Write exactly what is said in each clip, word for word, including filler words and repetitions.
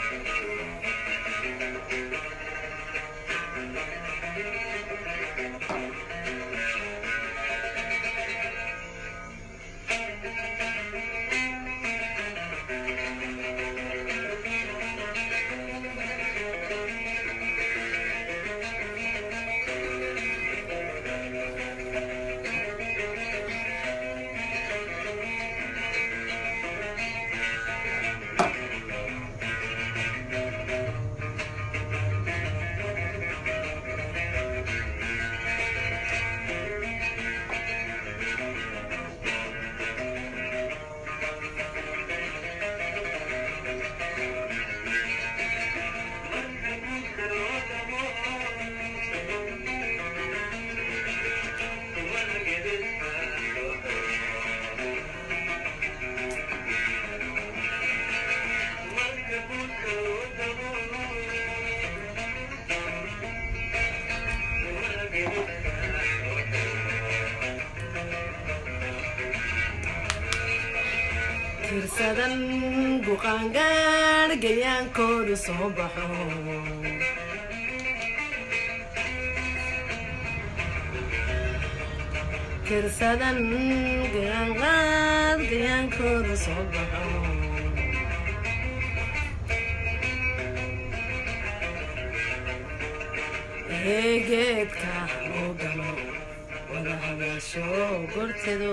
tirsadan buqaangaar gayaankoodu soo baxo tirsadan gayaangaar gayaankoodu soo baxo geedka oo galo wada hadaasho gorteedo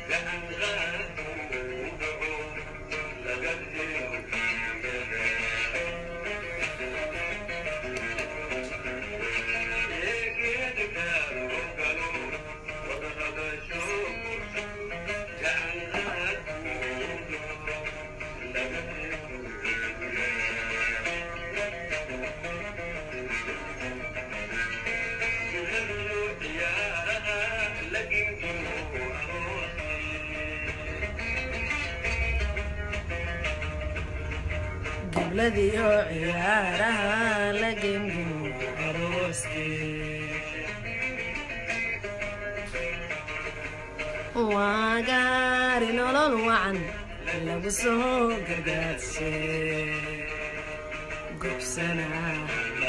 الذي عيارها لجنبه عروسي وقاري نولون وعن لبسه قداسي قبسنا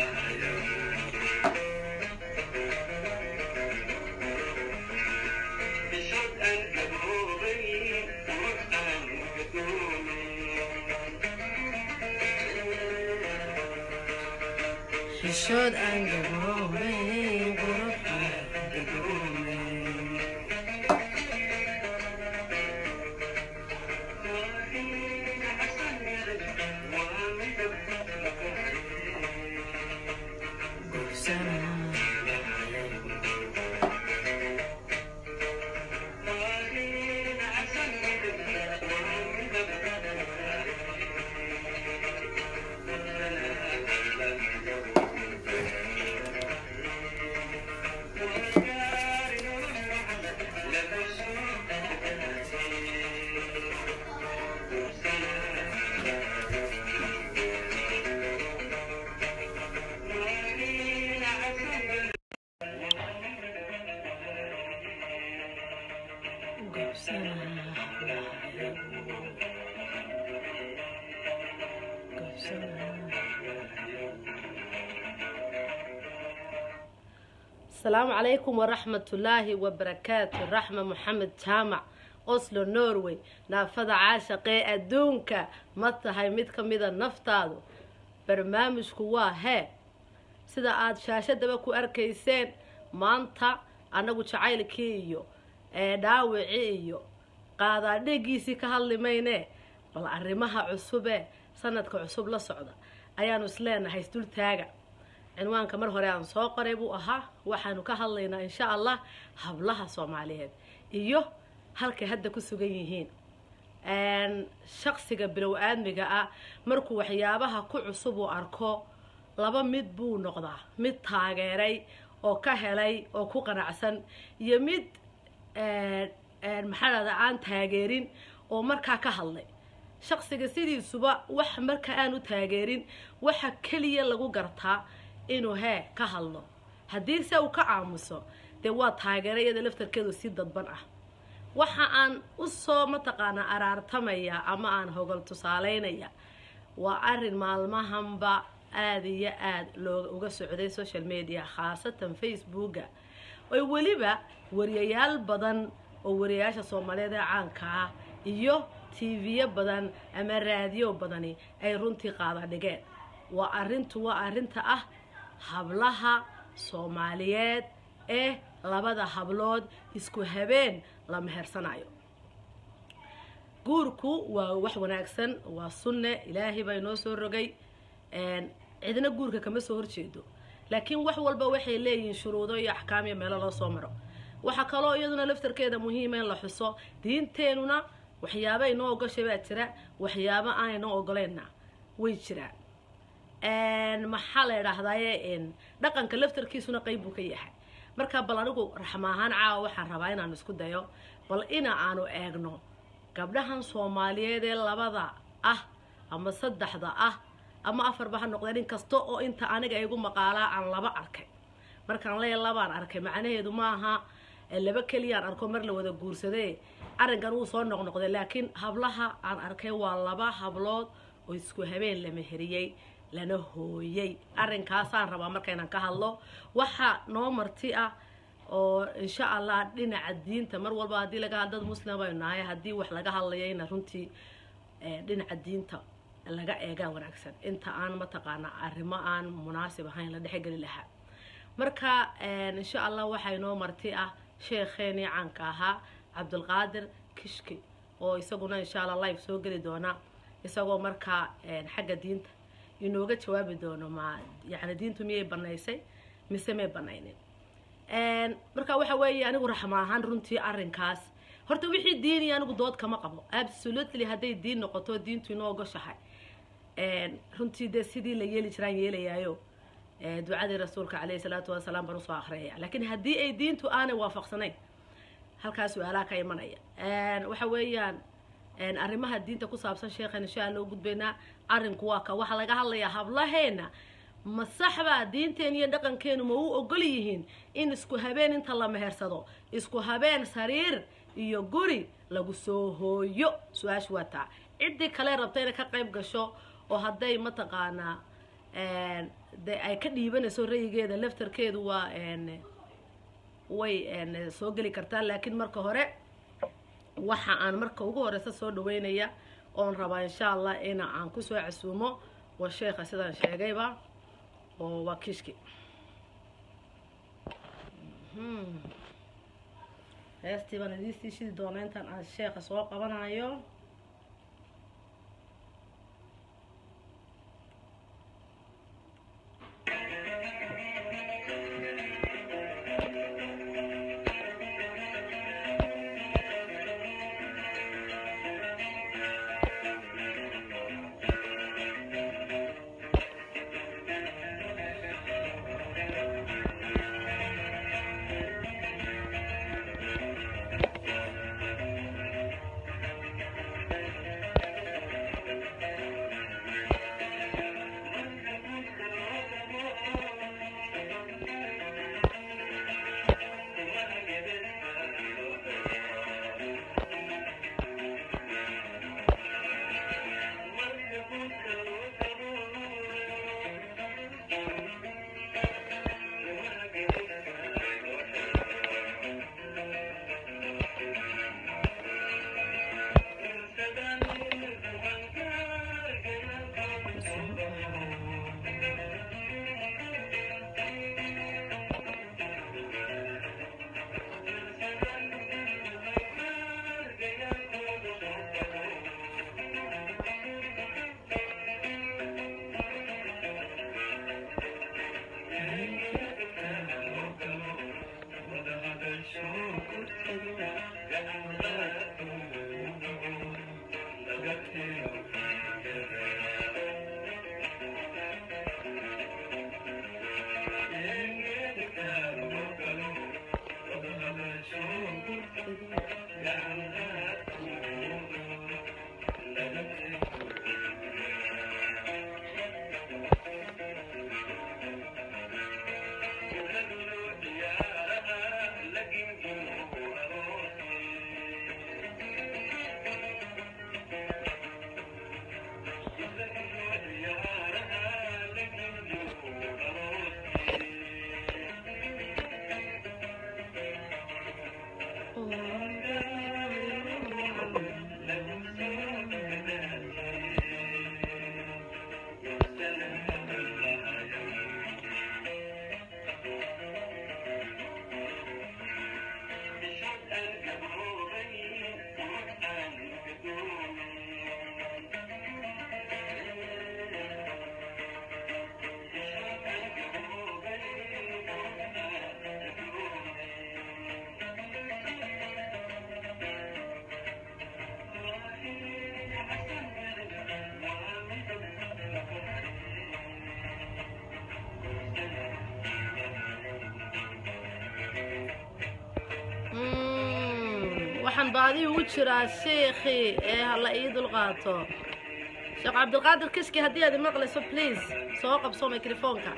should and go away, go السلام عليكم ورحمة الله وبركاته. رحمة محمد جامع أصل نوروي نافذ عاشقي أدونك مطهي ميدك ميدا نفتادو برنامج كوا هي سيدا آد شاشة دبكو أركيسين مانتا أناقو شعايل كييو داوعييو قادا ديقيسي كهالي ميني بل أرمها عصوبة سندك عصوب لصعودة أيانو سلينا هيستول تاقع عنوانka mar hore aan soo qoray buu ahaa waxaanu ka hadlaynaa insha Allah hablaha Soomaaliyeed iyo halka hadda ku sugan yihiin een shakhsiga bilow aadmiga ah markuu waxyaabaha ku cusub uu arko laba mid buu noqdaa mid taageeray oo ka helay oo ku qanacsan iyo mid een een maxalada aan taageerin oo markaa ka hadlay shakhsiga sidiisuba wax marka aan u taageerin waxa kaliya lagu gartaa inuu hee ka hadlo haddii se uu ka aamuso dee waa taageerayada laftarkeedu si dadban ah waxa aan u soo mataqaana araartamaya ama aan hogol tusaaleynaya وأرن مالمهم با آدي آد لو uga socday social media khaasatan Facebook oo waliba wariyayaal badan oo wariyaasha Soomaaliyeed caanka ah iyo T V badan ama raadiyo badani ay runtii qaada dhigeen waa arintu waa arinta ah hablaha Soomaaliyeed ee labada hablood isku habeen la mehersanayo guurku waa wax wanaagsan waa sunne Ilaahay baa inoo soo rogay een cidna guurka kama soo horjeedo laakiin wax walba waxay leeyihiin shuruudo iyo ahkaam iyo meel loo soo maro waxa kale oo iyaduna laftarkeeda muhiim ah in la xuso diinteenuna waxyaabo inoo ogashay baa jira waxyaabo aan inoo ogoleena way jiraan een maxaa la yiraahdaa in dhaqanka laftarkiisuna qayb uu ka yahay marka bal anigu Rahma ahaan caawa waxaan rabaa inaan isku dayo bal ina aanu eegno gabdhahan Soomaaliyeed ee labada ah ama saddexda ah ama afar baxa noqdeen in kasto oo inta aniga igu maqaala aan laba arkay markaan leeyahay labaan arkay macnaheedu ma aha laba kaliya arko mar la wada guursaday arinkan uu soo noqnoqday laakiin hablaha aan arkay waa laba hablood oo isku habeen la meheriyay lana hooyay arinkaas aan rabaa markaan ka hadlo waxa noo marti ah oo insha Allah dhinaca diinta mar walba hadii laga hadlo muslim ay nahay hadii wax laga hadlayayna runtii dhinaca diinta laga eega wanaagsan inta aan ma taqaana arrimo aan munaasib ahayn la dhexgali lahaa marka insha Allah waxa inoo marti ah sheekheeni caanka ahaa Abdul Qaadir Kishki oo isaguna insha Allah live soo gali doona isagoo marka xagga diinta inooga jawaabi doono ma yaani diintu miyay banaysay mise ma banaynin een marka waxa weeye anigu Rahma ahaan runtii arinkaas horta wixii diin iyo anigu dood kama qabo absolutely haday diin noqoto diintu inoo ogashahay een runtii de sidii la yeeli jiraan yeelayaayo ee ducada rasuulka kaleey salaatu wa salaam baro soo akhriya laakiin hadii ay diintu aanay waafaqsanayn halkaas su'aalaha ka imanaya een waxa weeyaan een arrimaha diinta ku saabsan sheekhan insha Allah u gudbeena arinku waa ka waxa laga hadlayaa hablaheena ma saxba diinteen iyo dhaqankeenu ma uu ogol yihiin in isku habeen inta la mehersado isku habeen sariir iyo guri lagu soo hooyo su'aash wata cidii kale rabtay inay ka qayb gasho oo haday ma taqaana een de ay ka dhiibanayso rayigeeda laftarkeedu waa een way een soo gali kartaa laakiin marka hore waxa aan marka ugu horeysa soo dhaweynaya oo rabaa insha Allah in aan ku soo casuumo waa sheekha sidaan sheegayba oo waa Kishki hmm heestii baan idin sii doonaa intaan aan sheekha soo qabanayo waxaan baadi ugu jiraa sheekhi ee hala ii dulqaato sheekh cabdilqaadir kishki haddii aad maqlayso please soo qabso mikrofoonka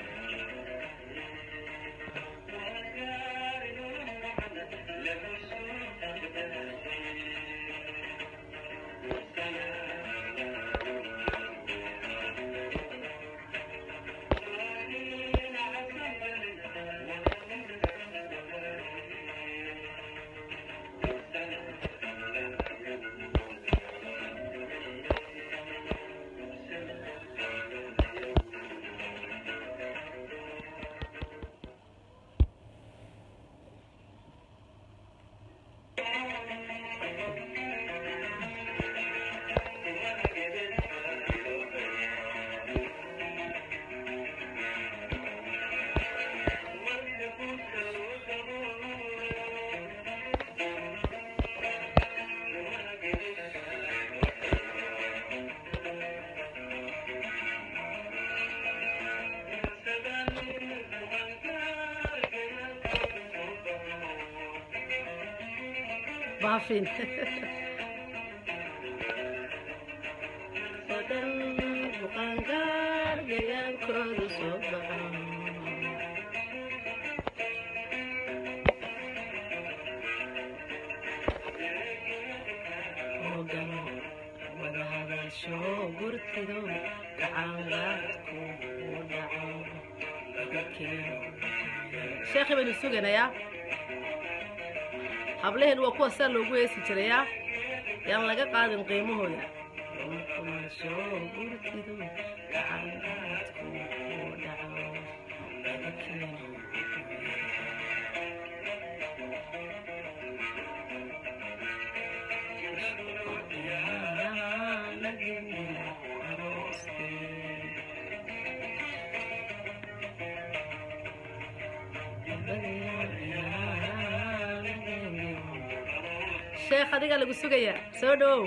baafin sadan buqaangaar gayaankooda soo baxa ogano wada hadasho gurtido gacangaadku u dhaco laga keeno sheekhi baynu suganayaa hablehen waa kuwa saa loogu heesi jirayaa yaan laga qaadin qiimahooda soo gurtido gacangaadku u dhaco laga keeno sheekh adiga lagu sugaya soo dhow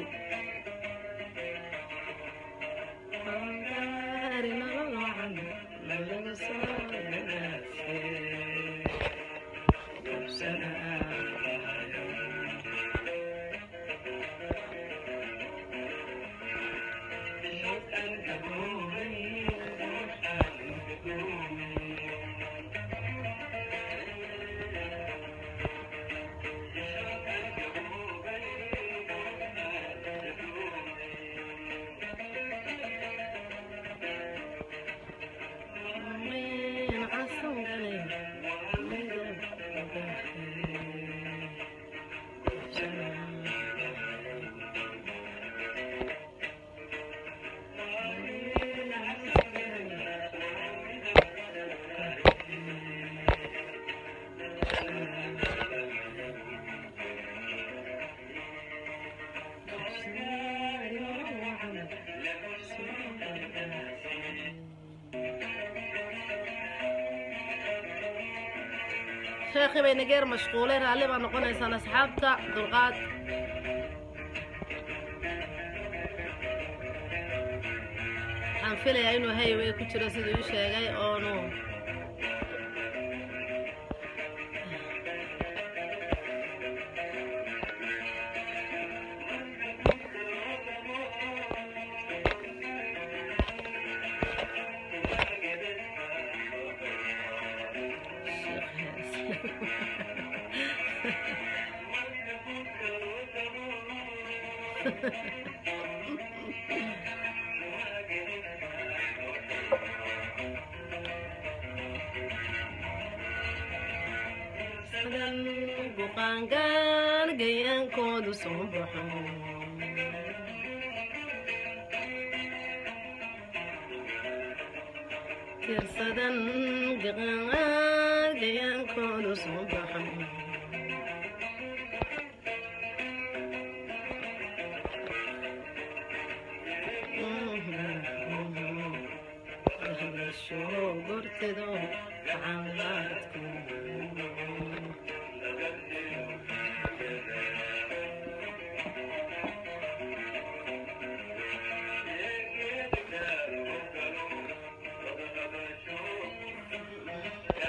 sheekhi bay nageer mashquulay raalli baa noqonaysaan asxaabta dulqaad waxaan filayaa inuu hayway ku jiro siduu ii sheegay oonu buqaangaar gayaankoodu soo baxo tirsadan buqaangaar gayaankoodu soo baxo soo gurtido gacangaadku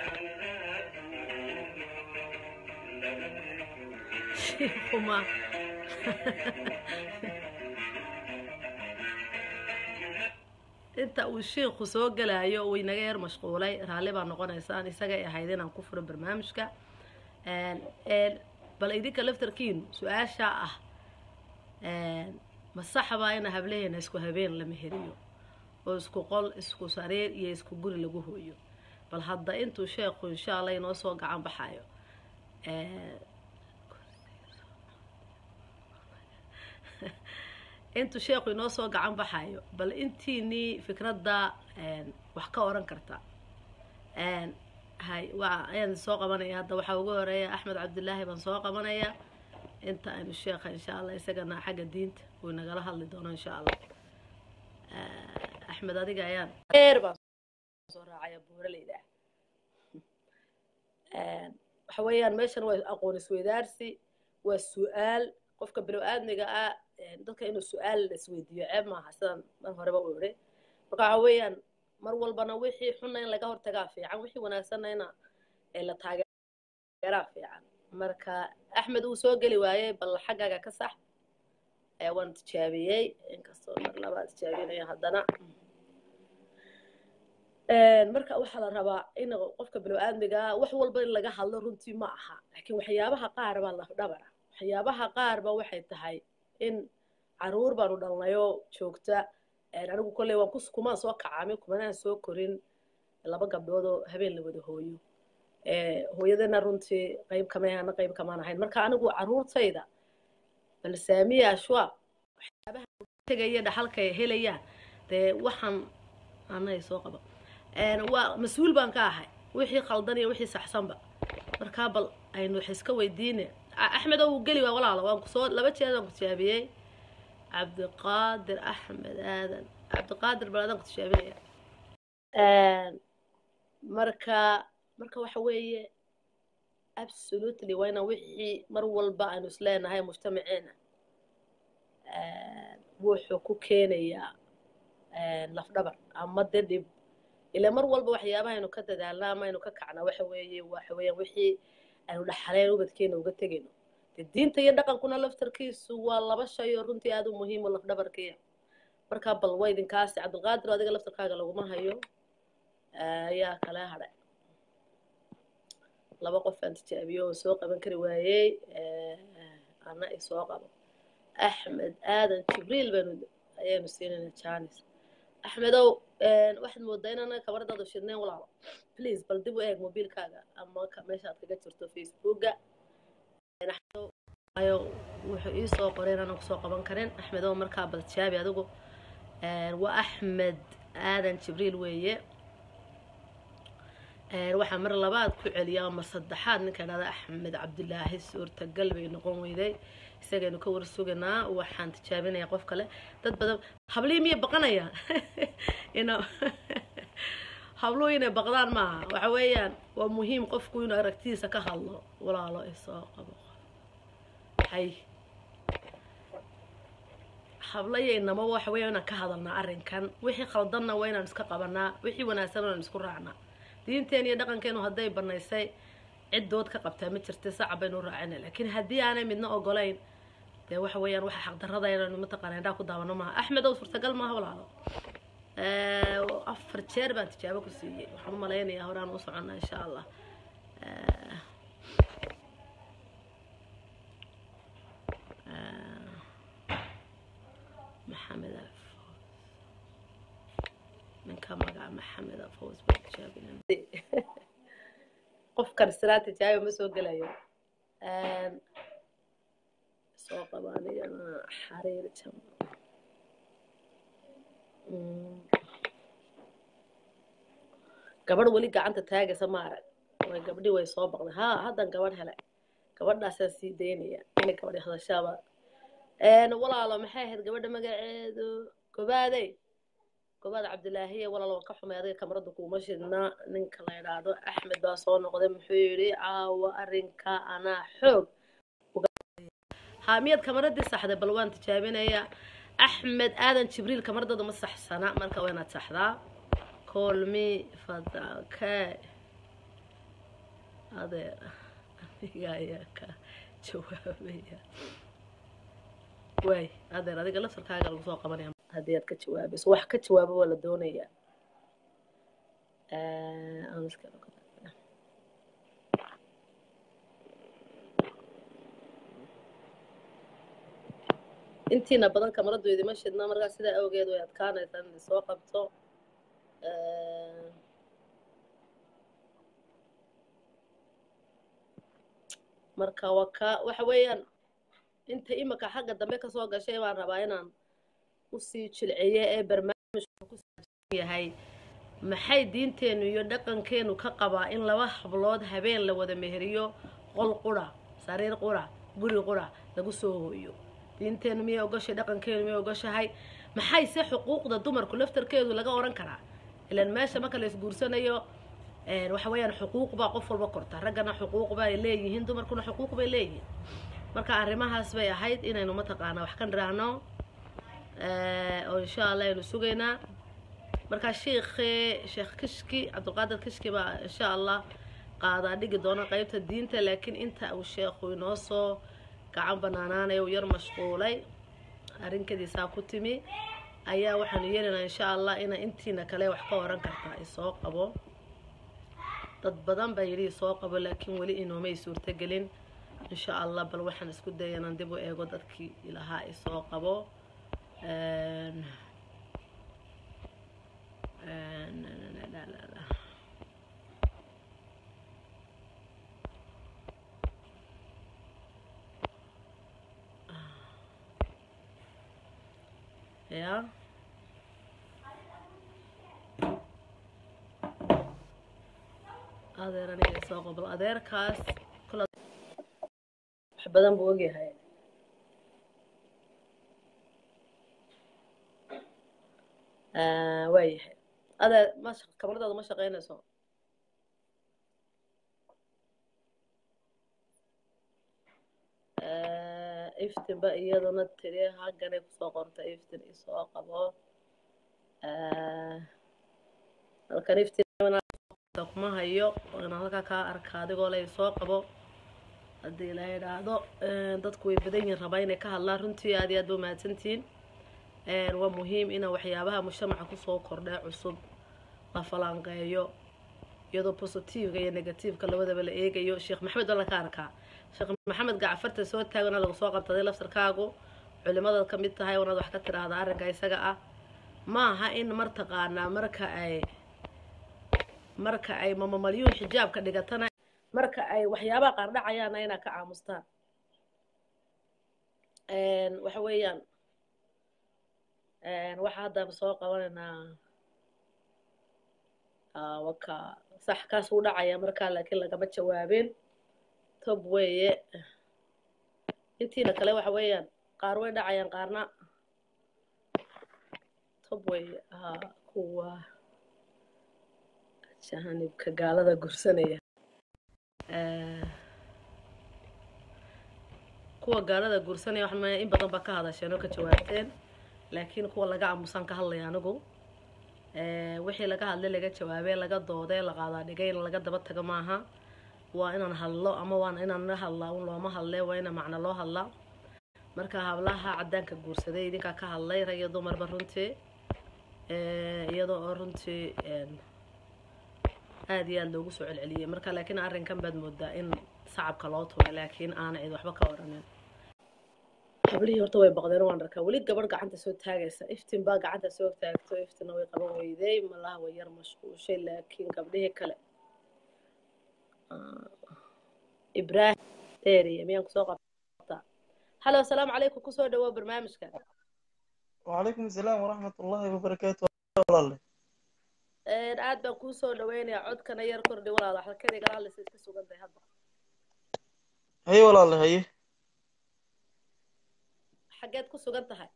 Uma inta uu sheekhu soo galayo uu inaga yar mashquulay raali baa noqonaysaan isaga ay ahayd inaan ku furo barnaamijka een bal idinka laftarkiin su'aasha ah een ma sax baa in hableena isku habeen la meheriyo oo isku qol isku sariir iyo isku guri lagu hooyo bal hadda intuu sheekhu insha Allah inoo soo gacan baxayo ee intuu sheekhu inoo soo gacan baxayo bal intiini fikradda een wax ka oran karta een hay waa ayaan soo qabanaya hadda waxa ugu horeeya Axmed Cabdullaahi baan soo qabanaya inta aynu sheekha insha Allah isagana xagga diinta uu nagala hadli doono insha Allah Axmed adiga ayaan eer baan soo raacaya buuraleyda een waxa weeyaan meeshan waa aqoon isweydaarsi waa su'aal qofka bini'aadmiga ah dadka inuu su'aal la isweydiiyo ceeb maaha sidan mar horeba u yiri marka waxa weeyaan mar walbana wixii xun in laga hortagaa fiican wixii wanaagsan in la taageeraa fiican marka Axmed uu soo gali waayay bal xaggaga ka sax ee waan tijaabiyay inkastoo mar labaad tijaabinaya haddana een marka waxa la rabaa in qofka bini'aadmiga wax walba in laga hadlo runtii ma aha laakiin waxyaabaha qaar baa la dhabara waxyaabaha qaar ba waxay tahay in caruur baan u dhalnayo joogta ee anigu kulay waan ku kuma soo kacaamay kuma soo korin laba gabdhood oo habeen la wada hooyo ee hooyadana runtii qayb kama ahna qayb kama ahayn marka anigu caruurtayda bal saamiya shwa waxyaabaha tagaya dhaxalka helayaan ee waxaan anay soo qabo een waa mas'uul baan ka ahay wixii qaldan iyo wixii saxsanba marka bal aynu xiska weydiinay أحمد أو قلي ولا لا وانقصود لبى شيء هذا كتشابيه عبد القادر أحمد هذا عبد القادر بلادن كتشابيه آه مركا مركا وحوية absolutely وين وحي مرول بقى نسلنا هاي مجتمعنا آه وحو كوكينيا آه لفدبر أما تدب إلى مرول بوحيابها إنه كتد على ما إنه ككعنا وحوية وحوية وحي أنا لحالين وبتكينه وبتجينه الدين تيندقن كنا لفتركيس والله بشيء رنتي هذا مهم ولا في دبركيه مركب الويدن كاس عبد القادر هذا لفتركاga lagu ma hayo ayaa kala haray laba qof aan tijaabiyo soo qaban kari waayay ana ay soo qabo Axmed aadan Jibriil baan ayaan siinayna chance Axmedow waxaad moodaa inaan kabarada shidneen walaalo please bal dib u eeg mobilkaaga ama meesha aad kaga jirto Facebooka ayo wuxuu ii soo qoreen anoo soo qaban karin Axmedow markaa bal tijaabi adigu ee waa Axmed aadan Jibriil weeye ee waxa mar labaad ku celiyaa mar saddexaad ninka dhada Axmed Cabdullaahi suurta galbi noqon weyday isagana ka warsuganaa waxaan tijaabinayaa qof kale dad badan hablii miye baqanaya ina hablo inay baqdaan ma waxa weeyaan waa muhiim qofku inuu aragtiisa ka hadlo walaalo isoo qabo hay hablayayna ma waxa weeyaan ka hadalna arrinkan wixii khaldanna waa inaan iska qabanaa wixii wanaagsan aan isku raacnaa diinteen iyo dhaqankeenu haday banaysay cid dood ka qabtaa ma jirtay sacab aynu raacina laakiin hadii aanay midna ogolayn de waxa weeyaan waxa xaq darrada inaan mataqaanaa inta ku daawano ma Axmed oo suurtagal ma walaalo ee afar jeer baan tijaabo ku siiyay waxaan u maleynayaa horaan u soconaa insha Allah محمد من كم مقع محمد فوز بالتجابين قف كرسلات تجاوب مسوق له سوق باني أنا حرير كم قبل ولي قاعد تتاجى سمارة وقبلي ويصوب ها هذا قبل هلا قبل ناس سيديني يعني قبل هذا الشباب أنا والله الله محاهد قبل ما قاعد كبادي كباد عبد الله هي والله لو كحهم هذه كمردك ومشينا نك الله يرضى أحمد باصون قدم حيري عاو أرنكا أنا حب حاميد كمردي صح ده بلوان تجابين هي أحمد آدم جبريل كمردة ده مصح سنة من كوينات صح ده كل مي فضاك هذا يا يا كجوابية واي هذا هذيك لفظ كاغا لو سoo qabanaya hadii aad ka jawaabayso wax ka jawaabo wala doonaya ee aan iska intiina badan kamaradu idima shidna markaa sida awgeed way adkaanaysan soo qabto ee marka waka waxa weeyaan inta imaka xagga dambe ka soo gashay baan rabaa inaan u sii jilciye ee barnaamijku ku saabsan yahay maxay diinteenu iyo dhaqankeenu ka qabaa in laba hablood habeen la wada meheriyo qol qura sariir qura guri qura lagu soo hooyo diinteenu miyay ogashay dhaqankeenu miyay ogashahay maxay se xuquuqda dumarku laftarkeedu laga oran karaa ilaan meesha marka la isguursanayo ee waxa weeyaan xuquuq baa qof walba korta ragana xuquuq baa ay leeyihiin dumarkuna xuquuq bay leeyihiin marka arrimahaas bay ahayd inaynu ma taqaana wax kan raahno ee oo insha Allah aynu sugeynaa marka sheekh sheekh kishki Abdulqaadir kishki baa insha Allah qaada dhigi doona qaybta diinta laakiin inta uu sheekhu inoo soo gacan banaanaanay oo yar mashquulay arinkadiisa ku timi ayaa waxaan yeelanaa insha Allah ina intiina kale wax ka oran kartaa ay soo qabo dad badan baa yiri soo qabo laakiin wali inoo may suurta gelin insha Allah bal waxaan isku dayanaa dib u eego dadkii ilaaha ay soo qabo een een la la la ya adeerani soo qabo adeerkaas kala wax badan buu ogyahay آه وايه هذا ما شق كاميرا هذا ما شقينا سو آه افتن بقى يلا نتري حقنا كسو قرطة افتن اسوا قبو آه halkan iftiin kuma hayo ana halka ka arkaa adigoo la soo qabo hadii la yiraahdo dadku way badan yihiin rabaa inay ka hadlaan runtii aad iyo aad u mahadsantiin ee waa muhiim in waxyaabaha mujtamaca ku soo kordhay cusub la falanqeeyo iyadoo positive iyo negative ka labadaba la eegayo sheekh maxamed wala ka arkaa sheekh maxamed gaafarta soo taagana lagu soo qabtaday laftarkaagu culimada ka mid tahay wanaad wax ka tiraahdaa arrinka isaga ah ma aha in martaqaana marka ay marka ay mama maliyun xijaabka dhigatana marka ay waxyaabaha qaar dhacayaan ayna ka aamustaan een waxa weeyaan een waxa hadda soo qabanayna ah waka sax kaas u dhacaya marka laakiin laga ma jawaabin tob weeye intiina kale waxa weeyaan qaar way dhacayaan qaarna tob weeye ha kuwa shahanibka gaalada gursanaya ee kuwa gaalada gursanaya waxaan ma in badan ba ka hadasheen oo ka jawaabteen laakiin kuwa laga aamusan ka hadlaya anigu ee wixii laga hadlay laga jawaabay laga dooday la qaada dhigay in laga daba tago maaha waa inaan hadlo ama waan inaan la hadlaa oo looma hadlay waa in macna loo hadlaa marka hablaha cadaanka guursaday idinka ka hadlay rag iyo dumar ba runtii ee iyadoo runtii een aad iyo aad loogu soo celceliyay marka laakiin arrinkan baad moodaa in sacabka loo tuuray laakiin aan cid waxba ka oranin hablii horta way baqdeen waan arkaa wali gabadh gacanta soo taagaysa iftiin baa gacanta soo taagto iftiin way qaban weyday malaha way yar mashquushay laakiin gabdhaha kale ibraahim teeriye miyaan ku soo qabtaa halo assalaamu calaykum ku soo dhawo barnaamijka وعليكم السلام ورحمة الله وبركاته والله ee aad baan ku soo dhaweynaa codkana yar kordhi walaal waxa ka dhigan la iska sugan tahay hadda هي والله هي xageed ku sugan tahay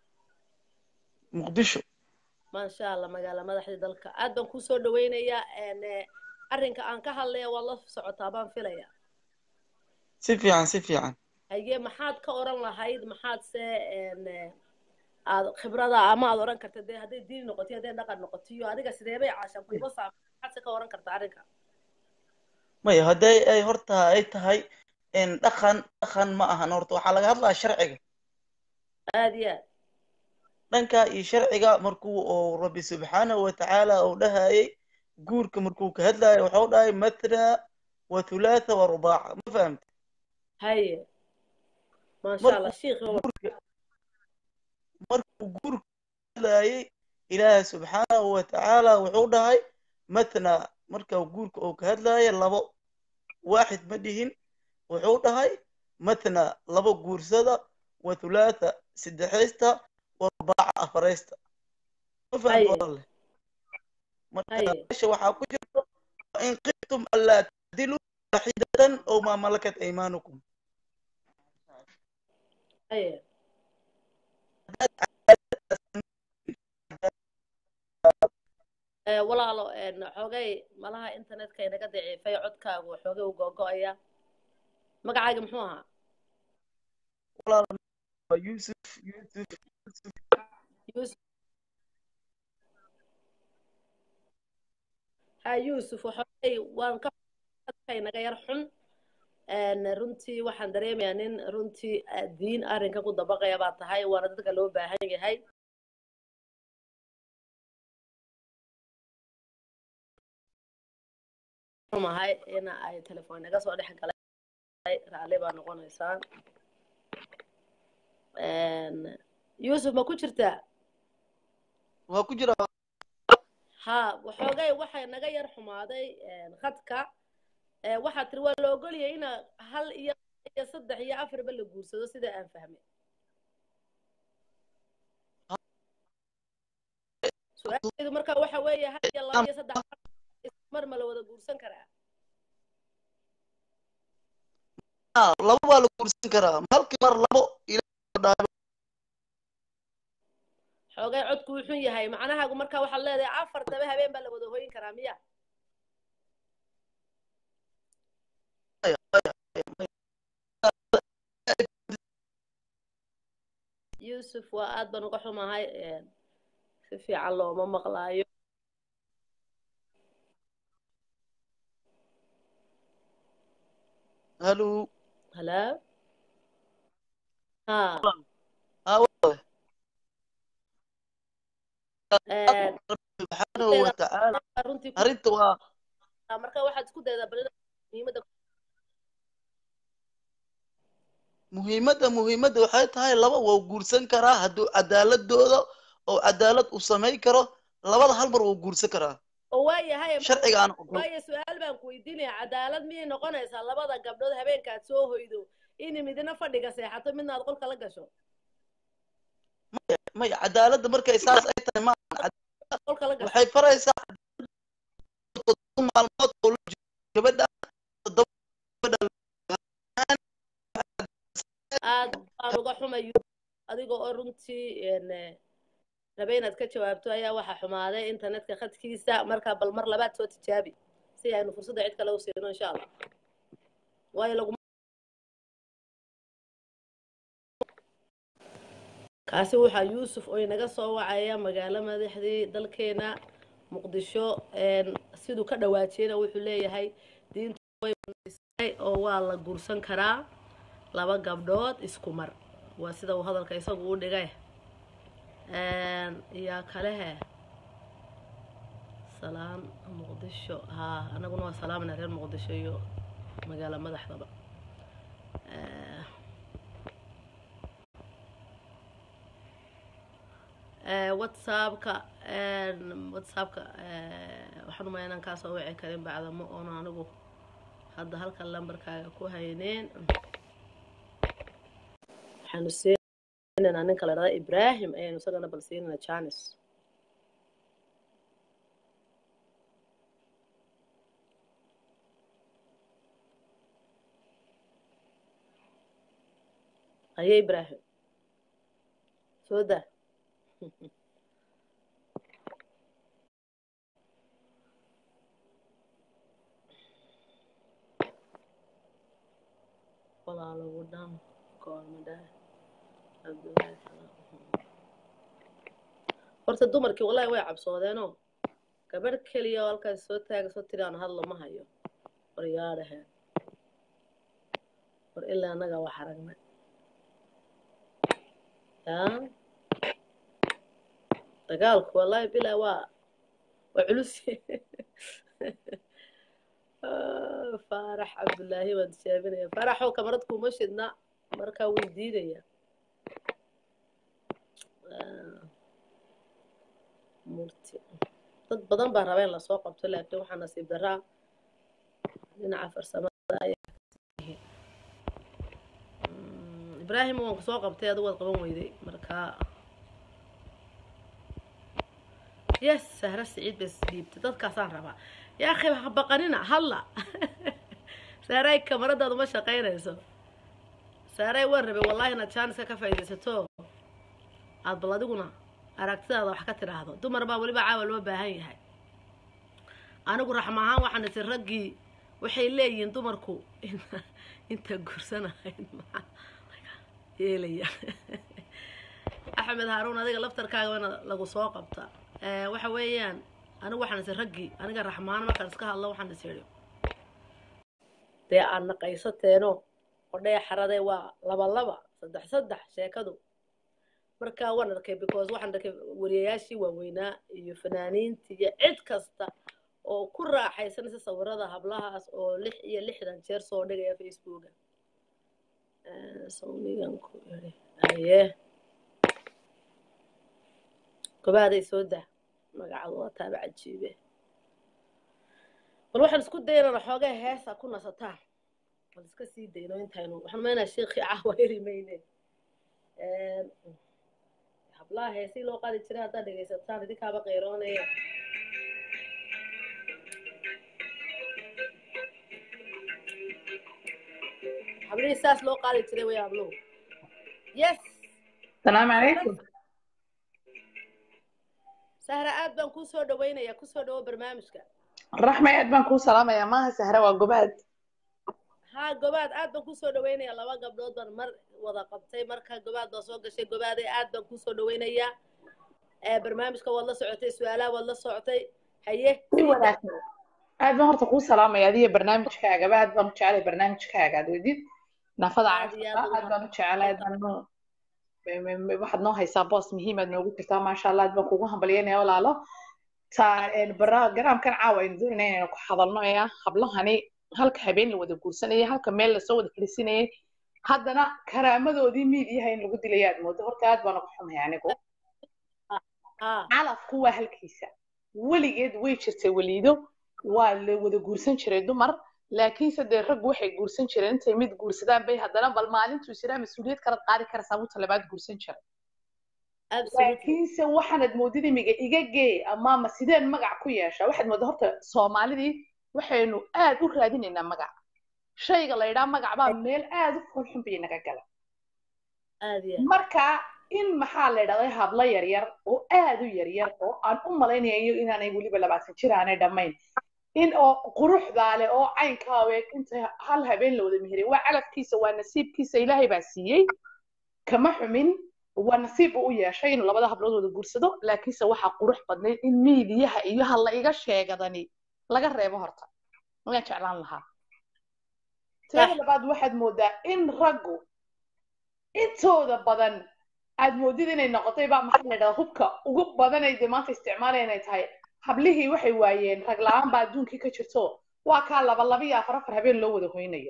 مقدشو ما sha Allah magaala madaxda dalka aad baan ku soo dhaweynayaa een arrinka aan ka hadlayo waa la socotaa baan filayaa سيفي عن سيفي عن haye maxaad ka oran lahayd maxaad se een aad khibrada ama aad oran kartay de haday diin noqoto haday dhaqan noqoto iyo adiga sidee bay caashan kuuba saaf maxaad ka oran kartaa arrinka ما هداي أي هرتا أي تهاي إن دخن دخن ما أهان هرتا وحلا قهلا شرعي هذه dhanka iyo sharciga markuu oo rabbi subxaanahu watacaala uu dhahayay guurka markuu ka hadlayo waxau dhahay mathna wa thulatha wa rubaaca ma fahamta هي ما شاء الله markuu شيخ هو guurka markuu guurka ka hadlayay ilaahay subxaanahu watacaala wuxuu dhahay mathna marka guurka uu ka hadlayo labo waaxid ma dhihin wuxuu dhahay mathna labo guursada wa thulatha saddexaysta wa rubaaca afaraysta ma fahamta هي walaale marka هي meesha waxaa ku jirto in qiftum allaa tacdiluu waaxidatan oo maa malakat aymaanukum هي walaalo xoogay malaha internetka inaga daciifay codkaagu xoogay u googo'aya magacaaga muxuu ahaa walaal waa yusuf yusuf yusuf yuusuf ha yuusuf xoogay waan ka codka inaga yar xun runtii waxaan dareemayaa nin runtii diin arrinka ku dabaqaya baa tahay waana dadka loo baahan yahay mahay in ay telefoon naga soo dhex galay raalli baa noqonaysaa yuusuf ma ku jirtaa waa ku jira ha waxoogay waxay naga yar xumaaday khadka waxaa tiri waa la ogolyahay ina hal iyo iyo saddex iyo afarba la guursado sida aan fahmay su-aasheedu marka waxa weeye hal iyo laba iyo saddex mar ma la wada guursan karaa labo waa la guursan karaa halkii mar labo xoogay codku wuxuu yahay macnahaagu marka waxaad leedahay afartaba habeen baa la wada hoyin karaa miya yuusuf waa aad baan uga xumahay si fiican looma maqlaayo halo hala ha subxaanahu watacaala arrinta waa marka waxaad isku daydaa bal muhiimadda muhiimadda muhiimadda waxay tahay laba waa guursan karaa hadduu cadaaladooda oo cadaalad u samayn karo labada hal mar waa guursan karaa oo waayahay sharcigaan waayo su-aal baan ku weydiinaya cadaalad miyay noqonaysaa labada gabdhood habeenka aad soo hoydo in midna fadhiga seexato midna aad qolka la gasho maya maya cadaaladda markay saas ay tahay ma qolka la gasho waxay faraysaa maalmood oo la jiro gabadha aad baan uga xumayo adiga oo runtii rabe inaad ka jawaabto ayaa waxaa xumaaday internetka khadkiisa markaa bal mar labaad soo tijaabi si aynu fursadda cid kale u siino insha allah waayo lagu kaasi waxaa yuusuf oo inaga soo wacaya magaalo madaxdii dalkeena muqdisho siduu ka dhawaajiyena wuxuu leeyahay diintu way banaysay oo waa la guursan karaa laba gabdhood isku mar waa sida uu hadalka isagu u dhigay yaa kalehe salaam muqdisho ha anaguna waa salaamina reer muqdisho iyo magaalo madaxdaba whatsappka whatsappka waxaan umaya inaan kaa soo wici karin bacdamo oona anigu hadda halkan lambarkaaga ku hayneen waxaanu siinanaa ninka la dhahda ibrahim ayaynu isagana bal siinana janis haye ibrahim soo daa walaalogu dham koormadhaa horta dumarkii wallahi way cabsoodeenoo gabadh keliya oo halkaas soo taaga soo tiri aan hadlo ma hayo war yaadhaheen war ilaa annaga wax aragnay ها دقالك والله بلا وا وعلوسي فرح عبد الله واد شابنيا فرحو كمردكم مشدنا marka way diidaya murti dad badan baa rabeen la soo qabto laakiin waxa nasiib daraa dhinaca farsamada ay Ibrahim oo soo qabtay aad wad qaban weyday marka yes sahra saciid bas diibta dadkaasaan rabaa yaa akhi ha baqanina halla saaray kamaradaadu ma shaqaynayso saaray waan rabay wallahi inaad chance ka faa'iidaysato aad bal adiguna aragtidaada wax ka tiraahdo dumar baa waliba caawa loo baahan yahay anigu raxma ahaan waxaan is raggii waxay leeyihiin dumarku inta guursanahayd ma yeelaya axmed haruun adiga laftarkaaga wana lagu soo qabta ee waxa weeyaan anigu waxaan is raggii aniga raxmaan markaan iska hadlo waxaan is yiri dee aan naqaysateeno odhay xaraday waa laba laba saddex saddex sheekadu marka waan arkay because waxaan arkay wariyayaashii waaweynaa iyo fanaaniintii iyo cid kasta oo ku raaxaysanaysa sawirada hablahaas oo lix iyo lixdan jeer soo dhigaya facebooka ee sawnigan ku yiri aye gobaaday soo daa magacadu waa taaba cajiibe bal waxaan isku daynaa xoogaa heesa ku nasataa bal iska sii dayno intaynu waxaan meenaa sheekhi caawa herimayne ee hablaha heesi loo qaadi jiray hadda dhageysataan idinkaaba qeyroonaya hablaha saas loo qaadi jiray way hablo yes السلام عليكم. sahra aad baan ku soo dhaweynaya ku soo dhawo barnaamijka الرحمة يا أدبان كو سلامة يا ماها سهرة وقباد. ها gobaad aad baan ku soo dhaweynaya laba gabdhood baan mar wada qabtay marka gobaad baa soo gashay gobaad aad baan ku soo dhaweynaya ee barnaamijka wad la socotay su'aalaha wad la socotay haye أدبان هرتا كو سلامة يا دي برنامج كاغا بعد بان جعلي برنامج كاغا دويدين نفض عاشقة أدبان جعلي أدبان واحد نو هيسا بوس مهمة نوغو كرتا ما شاء الله أدبان كوغو همبليين يا ولا لا تا برا قرام كان عاوين دورنا إنو كحضرنا يا خبلهاني halka habeen la wada guursanayay halka meel la soo wada kalisinayay haddana karaamadoodii miidiyaha in lagu dilay aad moodo horta aad baan ugu xumahay anigu calafku waa halkiisa weligeed way jirtay waliido waa la wada guursan jiray dumar laakiin saddex rag waxay guursan jireen intay mid guursadaan bay haddana bal maalintu israa mas'uuliyad kala qaadi kara sababta labaad guursan jiray laakiin se waxaad moodida miga iga gee ama ma sideen magac ku yeesha waxaad moodo horta Soomaalidii waxaynu aad u raadinaynaa magac shayga la yiraahdo magac baa meel aad u xun bay naga gala aad iyo marka in maxaa la yiraahdaa habla yar yar oo aad u yar yar oo aan u malaynayo inaanay waliba labaatan jir aanay dhamayn in oo quruxda leh oo caynka week inta hal habeen la wada mihiray waa calafkiisa waa nasiibkiisa Ilaahay baa siiyay kama xumin waa nasiib u yeeshay inuu labada hablood wada guursado laakiinse waxa qurux badnay in miidiyaha iyo hal la iga sheegadani laga reebo horta ma jeclaan lahaa taa labaad waxaad moodaa in raggu intooda badan aad moodid inay noqotay baa maxaa la yiraahdaa hubka ugu badan ay maanta isticmaalayaan ay tahay hablihii waxay waayeen rag la'aan baa adduunkii ka jirto waa ka laba laba iyo afar afar habeen loo wada hoynayo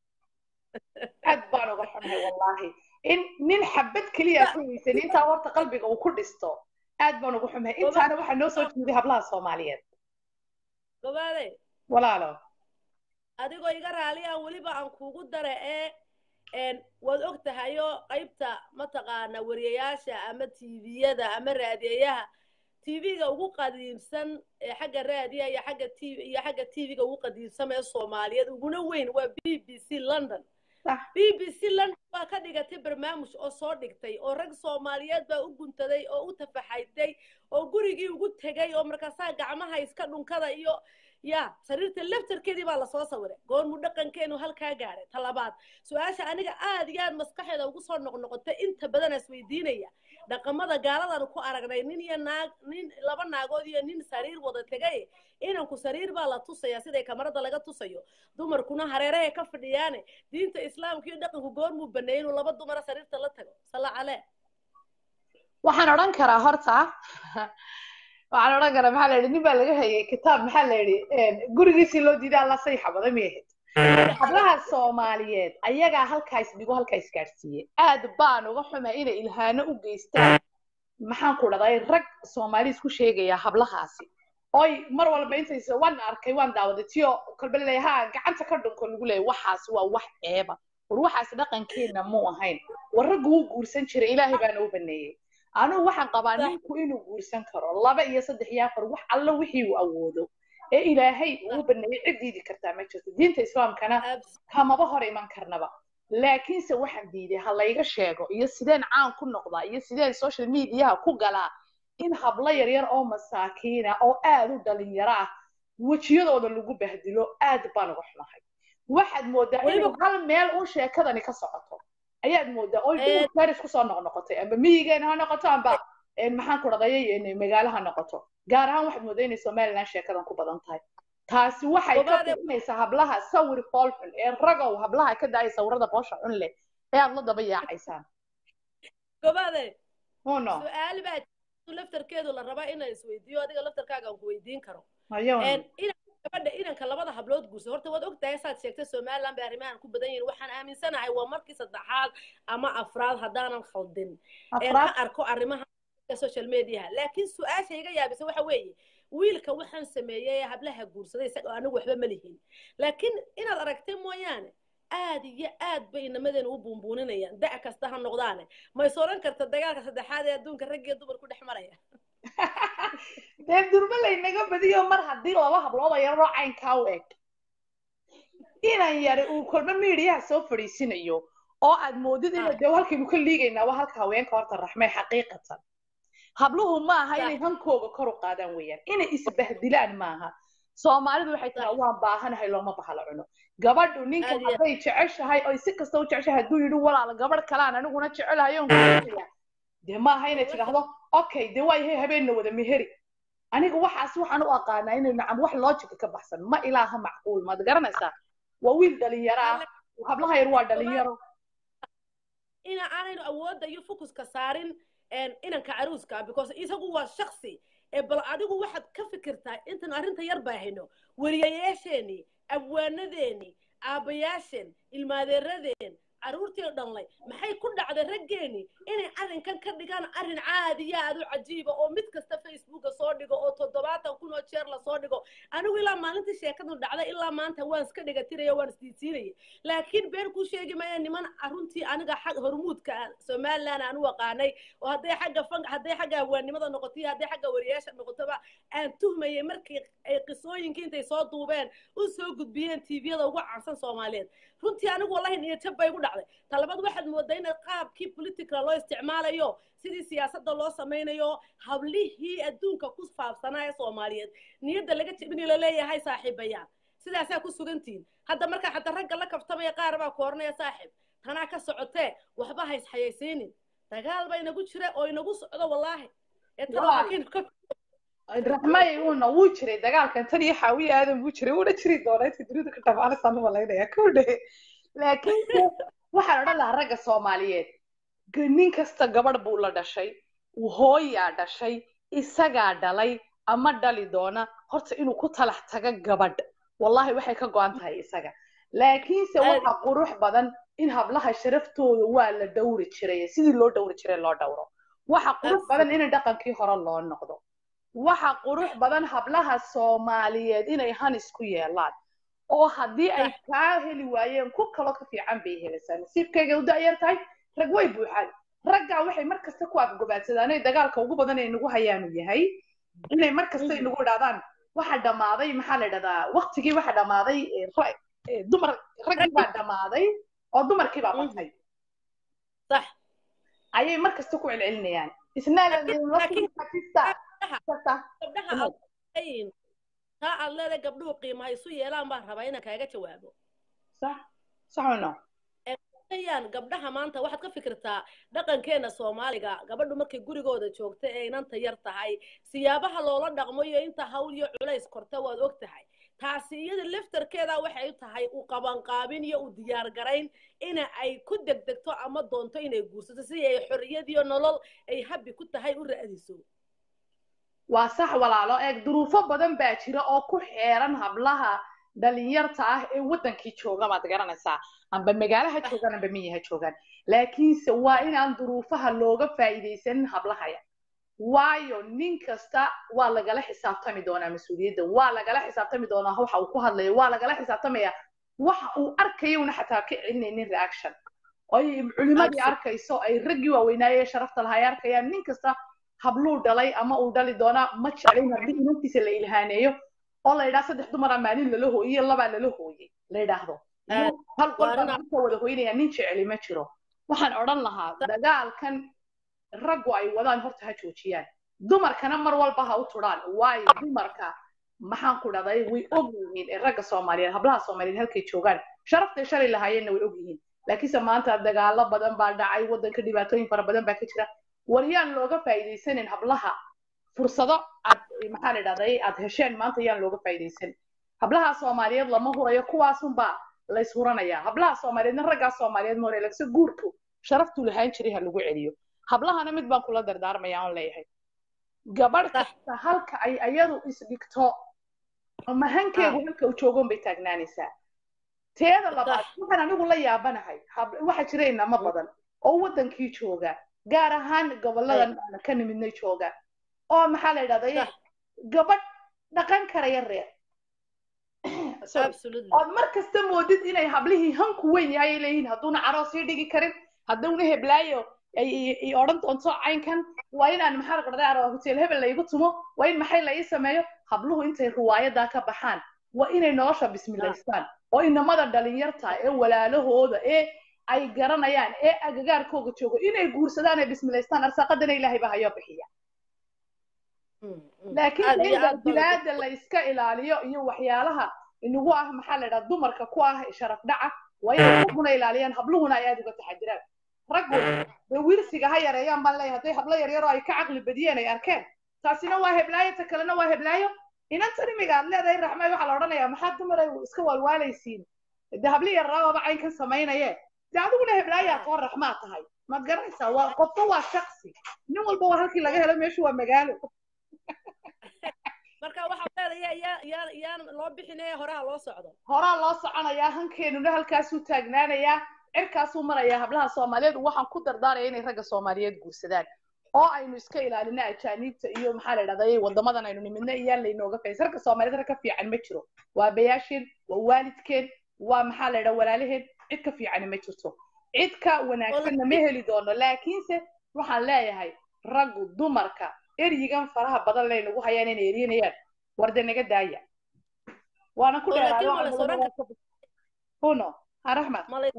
aad baan uga xumahay wallahi in nin xabad kaliya kuweysan inta horta qalbiga uu ku dhisto aad baan uga xumahay intaana waxa noo soo jeeday hablaha Soomaaliyeed gobaade walaalo adigoo iga raaliya waliba aan kuugu dare ee een wad ogtahayo qaybta ma taqaana wariyayaasha ama tviyada ama raadiyaha tvga ugu qadiimsan ee xagga raadiyaha iyo xagga tv iyo xagga tvga ugu qadiimsan ee Soomaaliyeed uguna weyn waa B B C London B B C London waa ka dhigatay barnaamij oo soo dhigtay oo rag Soomaaliyeed baa u guntaday oo u tafaxayday oo gurigii ugu tagay oo markaas gacmaha iska dhunkada iyo ya sariirta laftarkeedii baa la soo sawiray goor mu dhaqankeenu halka gaaray talabaad su'aasha aniga aad iyo aad maskaxeeda ugu soo noqnoqotay inta badan is weydiinaya dhaqamada gaaladan ku aragnay nin iyo naag nin laba naagood iyo nin sariir wada tagay inaan ku sariir baa la tusaya sida kamarada laga tusayo dumarkuna hareeraha ka fadhiyaan diinta islaamka iyo dhaqanku goor mu baneeyay laba dumar sariirta la tago sala ale waxaan oran karaa horta waxaan oran karaa maxaa la yidhi nin baa laga hayay kitaab maxaa la yidhi gurigiisii loo diiday alla say xabada miyahayd hablaha Soomaaliyeed ayagaa halkaas dhigo halkaas gaarsiiyay aad baan uga xumaa inay ilhaano u geystaan maxaan ku dhaday rag Soomaali isku sheegaya hablahaasi oy mar walba intay soo waan arkay waan daawaday tiyo kalba leeyahay gacanta ka dhunko lagu leeyahay waxaas waa wax ceeba war waxaas dhaqankeena ma ahayn war rag uu guursan jiray ilaahay baan u baneeyay anu waxaan qabaa ninku inuu guursan karo laba iyo saddex iyo afar wax alla wixii uu awoodo ee ilaahay uu baneeyay cidiidi kartaa ma jirto diinta islaamkana kamaba hor iman karnaba laakiin se waxaan diiday ha layga sheego iyo sideen caan ku noqdaa iyo sideen social media ku galaa in habla yar yar oo masaakiina oo aad u dhalinyaro ah wajiyadooda lagu bahdilo aad baan uga xumahay waxaad moodaa in hal meel uu sheekadani ka socoto ayaad moodaa oo ay Paris ku soo noqnoqotay amba miyigeena ha noqoto amba in maxaan ku dhadayay in magaalaha noqoto gaar ahaan waxaad moodaa in Soomaaliland sheekadan ku badan tahay taasi waxay ka qiimaysaa hablaha sawir foolxun ee ragow hablaha ka daay sawirada boosha xun leh ee aad la daba yaacaysaan gobaade oo no su'aal baa laftarkeedu la rabaa in la isweydiiyo adiga laftarkaaga aan ku weydiin karo een gabadha inanka labada hablood guurso horta waad ogtahay saad sheegtay Soomaaliland baa arrimahan ku badan yihiin waxaan aaminsanahay waa markii saddexaad ama afraad hadaanan khaldin ee ka arko arrimaha social media laakiin su'aashayga yaabisa waxa weeye wiilka waxaan sameeyay hablaha guursaday isaga anigu waxba ma lihin laakiin inaad aragtay mooyaane aad iyo aad bay namadeen u buunbuuninayaan dac kasta ha noqdaan ma sooran karta dagaalka saddexaad ee adduunka rag iyo dumar ku dhex maraya dee durba la inaga badiyo mar haddii laba hablood ay yar caynkaa u eg inaan yare uu kolba media soo fariisinayo oo aad moodid in dee halkaynu ka liigaynaa waa halka haweenka horta raxmay xaqiiqatan habluhu ma aha inay hankooga kor u qaadaan weeyaan inay isbahdilaan maaha Soomaalidu waxay tahay waan baahanahay looma bahalo cuno gabadhu ninka haday jeceshahay oo si kasta u jeceshahay haduu yiri walaal gabadh kale aan aniguna jecelahay oo kuleeyahay de ma aha inay tiraahdo okay de way hay habeen wada meheri aniga waxaas waxaan u aqaanaa inay nacam wax logic ka baxsan ma ilaaha macquul ma garanaysaa waa wiil dhalinyaro ah hablaha yar waa dhalinyaro ina aanaynu awoodda iyo focuska saarin inanka caruuska because isagu waa shakhsi ee bal adigu waxaad ka fikirtaa intan arrinta yar baahino wariyayaasheeni abwaanadeeni aabayaasheen ilmaadeeradeen caruurtii dhanlay maxay ku dhacday raggeeni inay arrinkan ka dhigaan arrin caadi aad u cajiiba oo mid kasta Facebook soo dhigo oo toddobaatan kun oo jeer la soo dhigo anigu ilaa maalintii sheekadu dhacday ilaa maanta waan iska dhigatirayo waan isdiisiinay laakiin been ku sheegi ma niman aruntii aniga xaq hormuudka Soomaaliland aan u aqaanay oo haday xagga fan haday xagga abwaanimada noqotay haday xagga wariyaasha noqotaba aan tuhmayay markii ay qisooyinka intay soo duubeen u soo gudbiyeen T V-da ugu caansan Soomaaliyeed runtii anigu wallahi niyad bay ugu dhacday talabad waxaad moodaa in qaabkii political loo isticmaalayo sidii siyaasadda loo sameeyo hablihii adduunka ku faafsanaa ee Soomaaliyeed niyadda laga jibin la leeyahay saaxiibayaan sidaas ay ku sugantiin hadda marka xataa ragga la kaftamay qaar baa koornaya saaxiib tana ka socotee waxba hays xayeysiinin dagaal bay nagu jira oo inagu socdo wallahi ee talaakiin ka Rahmay uu noo jiray dagaalkan tan iyo xawiye aadan buu jiray uu dhiri doonay tidridu ka tabaana san walaynaya ku dhee laakiin waxaan oran lahaa ragga Soomaaliyeed nin kasta gabadh buu la dhashay uu hooyaa dhashay isaga dhalay ama dhali doona horta inuu ku talax taga gabadh wallahi waxay ka go'an tahay isaga laakiin se waxa qurux badan in hablaha sharaftooda waa la dhowri jiray sidii loo dhowri jiray loo dhowro waxa qurux badan in dhaqankii hore loo noqdo waxa qurux badan hablaha Soomaaliyeed inay han isku yeelaan oo hadii ay ka heli waayeen ku kala ka fiican bay helaysaa nasiibkayga u daayar tahay rag way buuxaan ragga waxay markasta ku afgobaadsadaan ay dagaalka ugu badan ay nagu hayaan yahay inay markasta nagu dhaadaan waxa dhamaaday maxaa la dhadaa waqtigii waxa dhamaaday dumar raggi baa dhamaaday oo dumarkii baa batay sax ayay markasta ku celcelinayaan isna laakiin gabdhaha ayin ta alle gabdhuhu qiimaha isu yeelaan baan rabaa inaan kaaga jawaabo sax saxuna ayaan gabdhaha maanta waxaad ka fikirtaa dhaqankeena Soomaaliga gabadhu markay gurigooda joogto ee inanta yar tahay siyaabaha loola dhaqmo iyo inta hawl iyo culays korta waad ogtahay taasi iyada laftarkeeda waxay tahay u qaban qaabin iyo u diyaar garayn in ay ku degdegto ama doonto inay guursato si ay xorriyad iyo nolol ay habi ku tahay u raadiso waa sax walaalo eeg duruufo badan baa jira oo ku xeeran hablaha dhalinyarta ah ee wadankii jooga maad garanaysaa amba magaalaha joogaan amba miyaha joogaan laakiinse waa inaan duruufaha looga faa'iidaysanin hablahaya waayo nin kasta waa lagala xisaabtami doonaa mas-uuliyadda waa lagala xisaabtami doonaa waxa uu ku hadlayo waa lagala xisaabtamaya waxa uu arkayona xataa ka celinaynin reaction ay culimadii arkayso ay raggii waaweynaaye sharafta lahaa ay arkayaan nin kasta habluu dhalay ama uu dhali doonaa ma jeclin haddii inantiisa la ilhaaneeyo oo la yidhaha saddex dumara maalin lala hooyiyo labaa lala hooyey la yidhaahdo hal qol baa ka wada hooynaya nin jeceli ma jiro waxaan odhan lahaa dagaalkan raggu ay wadaan horta ha joojiyaan dumarkana mar walba ha u turaan waayo dumarka maxaan ku dhahday way og yihiin ee ragga Soomaaliyeed hablaha Soomaaliyeed halkay joogaan sharaftay shalay lahaayeenna way og yihiin laakiinse maanta dagaalo badan baa dhacay wadanka dhibaatooyin fara badan baa ka jira wariyaan looga faa'iideysanin hablaha fursado aad maxaa la dhahday aad hesheen maanta yaan looga faa'iideysan hablaha Soomaaliyeed lama hurayo kuwaasun baa la ishuranaya hablaha Soomaaliyeedna ragga Soomaaliyeed ma horeelagso guurku sharaftu lahayn jiray ha lagu celiyo hablahana mid baan kula dardaarmaya aan leeyahay gabadh kasta halka ay ayadu isdhigto ama hankeegu halka uu joogon bay taagnaanaysaa teeda labaad waxaan anigu la yaabanahay waxa jira inama badan oo wadankii jooga gaar ahaan goboladan aan ka nimidnay jooga oo maxaa la yiraahdaa gabadh dhaqan karaya reer oo mar kasta moodid inay hablihii hanku weyn yahay leeyihiin haduuna aroos dhigi karin haduuna heblaayo ay oran doonto caynkan waa inaan maxaa qordhaa aroos hotel hebel la igu tumo waa in maxay la ii sameeyo habluhu intay riwaayada ka baxaan waa inay nolosha bismilaystaan oo inamada dhalinyarta ee walaalahooda ee ay garanayaan ee agagaarkooga joogo inay guursadaan ee bismilaystaan arsaaqadana ilaahay baa hayo bixiya laakiin inta bilaada la iska ilaaliyo iyo waxyaalaha inagu ah maxaa la yiraahdaa dumarka ku ah sharaf dhaca way una ilaaliyaan habluhuna ay aad uga taxadiraan raggu wiirsiga ha yareeyaan baan leeyahay haday hablo yar yar oo ay ka caqli badiyeen ay arkeen taasina waa heblaayo ta kalena waa heblaayo inanta rimiga aad leedahay raxmay waxa la oranayaa maxaa dumar ay iska walwaalaysiin dahabli yar raaba cayn ka sameeynaye daaduguna heblaayo ka raxmaa tahay ma garanaysaa waa qofka waa shakhsi nin walba waa halkii laga helo meeshu waa magaalo marka waxa leedahay ya ya ya loo bixinay horaa loo socdo horaa loo soconaya hankeenu halkaas u taagnaanaya cirkaas uu maraya hablaha Soomaaliyeed waxaan ku dardaaraya inay ragga Soomaaliyeed guursadaan oo aynu iska ilaalina ajaanibta iyo maxaa la yiraahdaa wadamadan aynu nimidna iyo leeynooga faysarka Soomaaliyeed ka fiican ma jiro waa bayaashin waa waalidkeen waa maxaa la yiraahdaa walaalaheen cid ka fiican ma jirto cid ka wanaagsan ma heli doono laakiinse waxaan leeyahay raggu dumarka erigan faraha badan leh nagu hayaan inay eriyeenayaan warda naga daaya waana ku dheeraado huno Rahma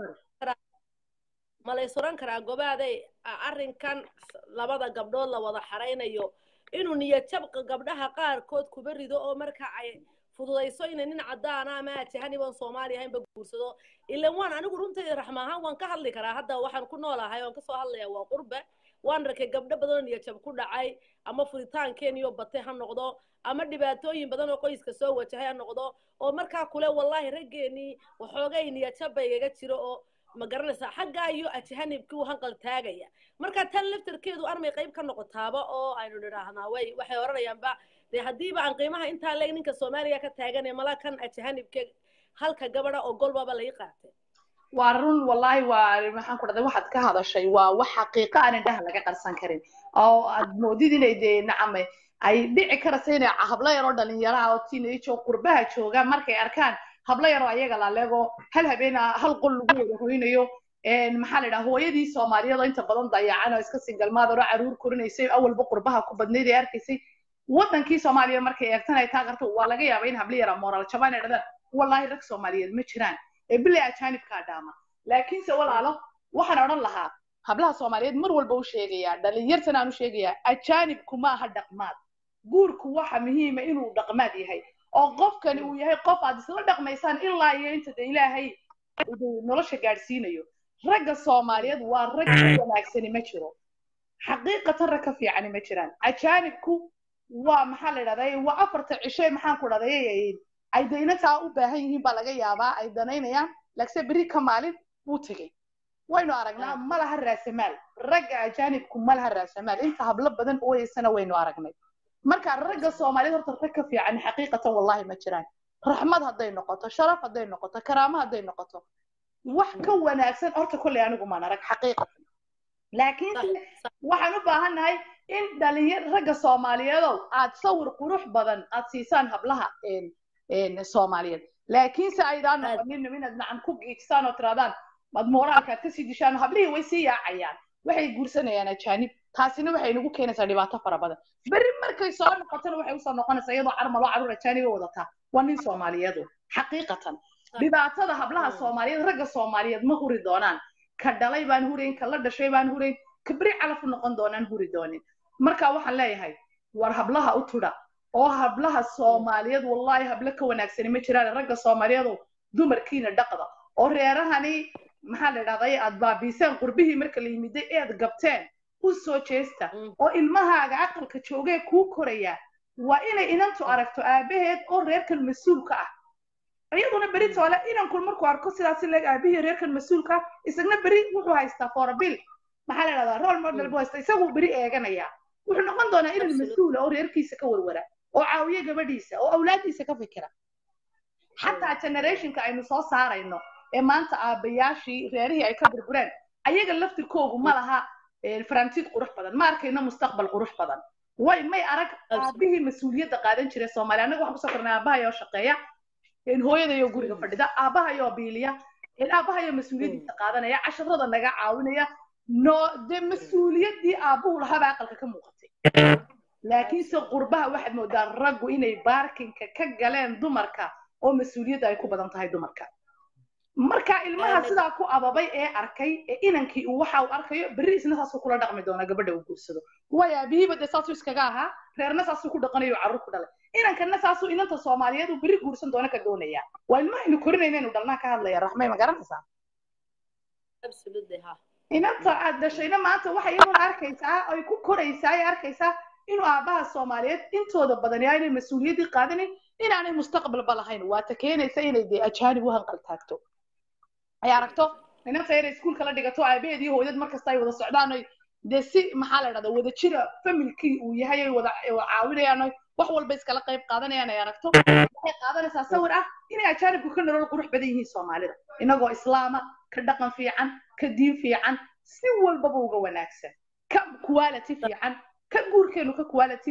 malay suran karaa gobaaday arrinkan labada gabdhood la wada xareynayo inuu niyad jabka gabdhaha qaar kood ku barido oo marka ay fududayso in nin cadaan ama jahani wan Soomaaliya ahayn ba guursado ilaa waan anigu runtii Rahma ahaan waan ka hadli karaa hadda waxaan ku noolahay oo ka soo hadlaya waa qurba waan rakay gabdho badan niyad jab ku dhacay ama furitaankeen iyo batay ha noqdo ama dhibaatooyin badan oo qoyska soo wajahay ha noqdo oo marka kule wallahi rageeni waxoogay niyad jab bay iga jiro oo ma garanaysaa xagga iyo ajahanibkii waxaan qal taagaya marka tan laftarkeedu armay qayb ka noqotaaba oo aynu dhiraahnaa way waxay oranayaan ba de hadiiba aan qiimaha inta leeg ninka Soomaaliya ka taagan ee malakan ajahanibka halka gabadha oo golbaba la yaqaatay waa run wallahi waa maxaan ku dhaday waxaad ka hadashay waa wax xaqiiqo aan indhaha laga qarsan karin oo aad moodid inay de nacamay ay dhici karayso inay hablo yar oo dhalinyaro oo teenage oo qurbaha jooga markay arkaan hablo yar oo ayaga la leego hal habeena hal qol lagu wada hooynayo een maxaa la yiraahdaa hooyadii Soomaaliyeed inta badan dayacan oo iska single mother oo caruur korinaysay awalba qurbaha ku badneed ay arkaysay wadankii Soomaaliya markay eegtan ay taageerto waa laga yaabaa in hablo yar moral jabaan ay dhadaan wallahi rag Soomaaliyeed ma jiraan ee bilaa ajaanibka dhaama laakiin se walaalo waxaan oran lahaa hablaha Soomaaliyeed mar walba u sheegaya dhalinyartana aan u sheegaya ajaanibku ma aha dhaqmaad guurku waxa muhiim ah inuu dhaqmaad yahay oo qofkan uu yahay qof aad isla dhaqmaysaan ilaa iyo inta ilaahay uu nolosha gaarsiinayo ragga Soomaaliyeed waa rag wanaagsan ma jiro xaqiiqatan rag ka fiican ma jiraan ajaanibku waa maxaa la yiraahdaa waa afarta cishay maxaan ku dhadayay ay daynataa u baahan yihiin baa laga yaabaa ay danaynayaan laakiin beri ka maalin buu tagay waynu aragnaa ma laha raasamaal ragga ajaanibku ma laha raasamaal inta hablo badan ooyeysana waynu aragnay marka ragga Soomaaliyeed horta rag ka fiican xaqiiqatan wallahi ma jiraan raxmad haday noqoto sharaf haday noqoto karaama haday noqoto wax ka wanaagsan horta kulli anigu ma arag xaqiiqatan laakiin waxaan u baahanahay in dhalinyar ragga Soomaaliyeed aad sawir qurux badan aad siisaan hablaha een een Soomaaliyeed laakiin saayidaan noqonin inaad nacan ku giigsaan oo tiraadaan mad moraalka ka sii dishaan hablihii way sii yaacayaan waxay guursanayaan ajaanib taasina waxay nagu keenaysaa dhibaato fara badan bari markay soo noqotana waxay u soo noqonaysaa iyadoo carmalo carruur ajaanib wadata waa nin Soomaaliyeed xaqiiqatan dhibaatada hablaha Soomaaliyeed ragga Soomaaliyeed ma huri doonaan ka dhalay baan hurayn ka la dhashay baan hurayn kabri calaf noqon doonaan huri doonin marka waxaan leeyahay war hablaha u tudha oo hablaha Soomaaliyeed wallahi habla ka wanaagsan ma jiraan ragga Soomaaliyeed dumarkiina dhaqda oo reerahani maxaa la yiraahdaa aad baabiiseen qurbihii marka la yimiday eed gabteen u soo jeesta oo ilmahaaga aqalka joogay ku koraya waa inay inantu aragto aabaheed oo reerkan mas'uulka ah ayaduna bari toole inan kul markuu arko sidaas leeg aabihii reerkan mas'uulka isagna bari wuxuu haystaa forabil maxaa la yiraahdaa role model buu haystaa isagu bari eeganaya wuxuu noqon doonaa inan mas'uul oo reerkiisa ka warwara oo caawiye gabadhiisa oo awlaadiisa ka fikira hatta generationka aynu soo saarayno ee maanta aabayaashii reerihii ay ka burbureen ayaga laftirkoogu ma laha farantiid qurux badan ma arkayna mustaqbal qurux badan way may arag aabihii mas'uuliyadda qaadan jiray Soomaaliya anagu waxaan ku soo kornay aabaha oo shaqeeya in hooyada iyo guriga fadhida aabaha iyo biiliya in aabaha iyo mas'uuliyadda qaadanaya casharada naga caawinaya no de mas'uuliyadii aabuhu lahaa aqalka ka muuqatay laakiin se qurbaha waxaad moodaa raggu inay baarkinka ka galeen dumarka oo mas'uuliyadda ay ku badan tahay dumarka marka ilmaha sidaa ku ababay ee arkay ee inankii uu waxa uu arkayo bari isna taas kula dhaqmi doona gabadha uu guursado way aabihiiba de saas iskaga ahaa reerna saas ku dhaqanayo carruur ku dhalay inankana saas uu inanta Soomaaliyeed uu bari guursan doona ka doonaya waa ilmaha inuu korinayna inuu dhalna ka hadlaya Rahma ma garanaysaa absolutely ha inanta aad dhashayna maanta waxa iyadoo arkaysaa ay ku koraysaa ay arkaysaa inuu aabaha Soomaaliyeed intooda badan yahay mas'uuliyadii qaadanin inaanay mustaqbal balahayn waa ta keenaysa inay de ajaanib u hanqal taagto ay aragto inanta yar iskuulka la dhigato aabaheed iyo hooyad markasta ay wada socdaan ay de si maxaa la yiraahdaa wada jira familkii uu yahay ay wada caawinayaan wax walba iskala qayb qaadanayaan ay aragto waxay qaadanaysaa sawir ah inay ajaanibku ka nolol qurux badan yihiin Soomaalida inagoo islaama ka dhaqan fiican ka diin fiican si walba uga wanaagsan ka quality fiican ka guurkeenu ka quality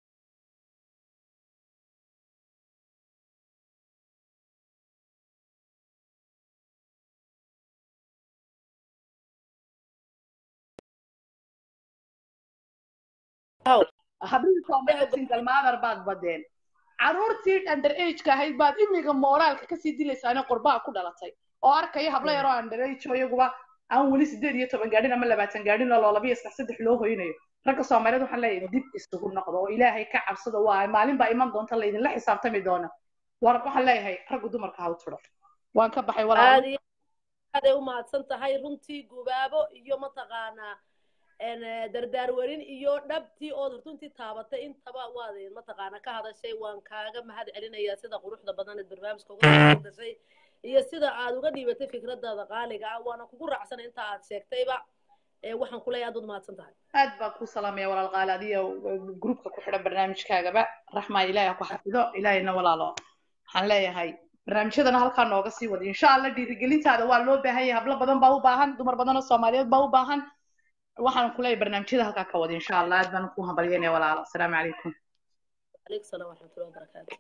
habeen Soomaaliyeed single mother baad badeen caruurtii under age ka ahayd baad imiga moraalka ka sii dilaysaana qurbaa ku dhalatay oo arkay habla yar oo under age iyaguba aan wali sideed iyo toban gaadhin ama labaatan gaadhin oo laba iyo saddex loo hoynayo ragga Soomaaliyeed waxaan leeyahay dib isugu noqdo oo Ilaahay ka cabsado waa maalin ba iman doonta la idin la xisaabtami doona war waxaan leeyahay ragga dumarka ha u tiro waan ka baxay walaal aad ay u maadsan tahay runtii gubaabo iyo mataqaanaa een dardaar warin iyo dhabtii oo runtii taabatay intaba waadeen mataqaana ka hadashay waan kaaga mahad celinayaa sida quruxda badan ee barnaamijka uga hadashay iyo sida aad uga dhiibatay fikradaada qaaliga ah waana kugu raacsanay inta aad sheegtayba ee waxaan ku leeyahay aad maadsan tahay aad baa ku salaamay walaal qaalaadiyo groupka ku xidhan barnaamijkaagaba Rahma Ilaahay ku xafido Ilaahayna walaalo waxaan leeyahay barnaamijyadana halka nooga sii wada insha Allah dhiirigelintaada waa loo baahan yahay hablo badan baa u baahan dumar badan oo Soomaaliyeed baa u baahan waxaan ku leeyahay barnaamijyada halka ka wada insha Allah aad baan ku hambalyeynaa walaalo assalaamu calaykum alaykum salaam wa rahmatullahi wa barakaatuh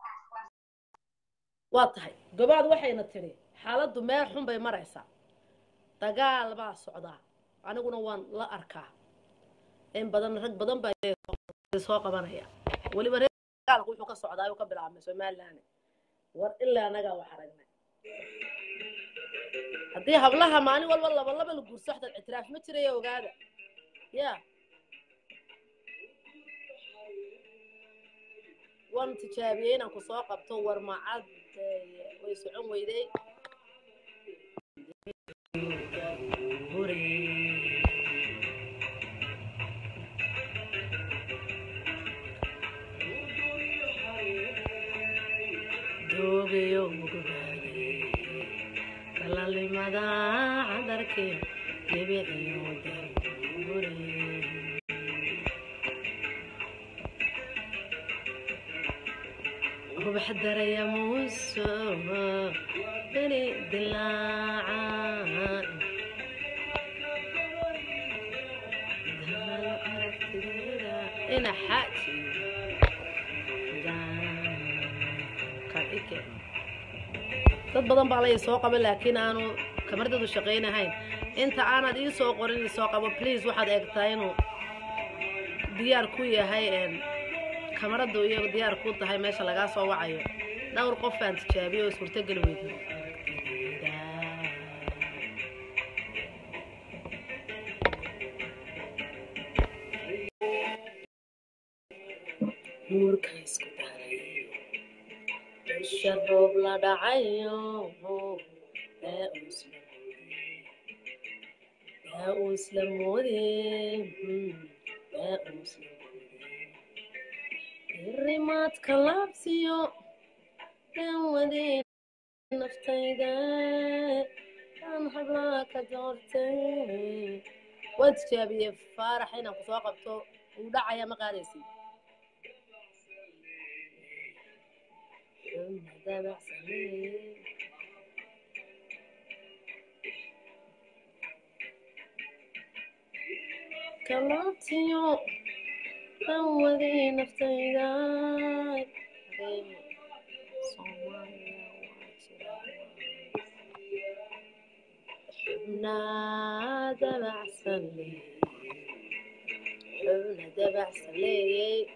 waa tahay gabaad waxayna tiri xaaladdu meel xun bay maraysaa dagaal baa socdaa aniguna waan la arkaa in badan rag badan baa soo qabanaya waliba dagaalku wuxuu ka socdaa oo ka bilaabmay Soomaaliland war ilaa anaga wax aragnay haddii hablaha maalin walba laba laba la guurso xataa itiraaf ma jiray ogaada ya waan tijaabiyay inaan ku soo qabto war macad way socon weyday دوغيو مقبالي دلالي مدى عدركي يبيعيو داري وبحضر يا موسى بني دلاعان أنا حاجي dad badan baa la soo qaba laakiin aanu kamaradu shaqeynahayn inta aanad ii soo qorin soo qabo please waxaad eegtaa inuu diyaar ku yahay een kamaradu iyo diyaar ku tahay meesha laga soo wacayo dhowr qof aan tijaabiyo suurta gal weydii nuurka isku daray الشرب لا دعيو يا أسلم يا أسلم يا أسلم الرمات كلابسيو يا ودي نفتيدا كان حبلاك دورتي وانت جابي فارح هنا كسوقبتو ودعيا مقاريسي دابع صليب كلامتيو أولي نفتيداي حبنا دابع صليب حبنا دابع صليب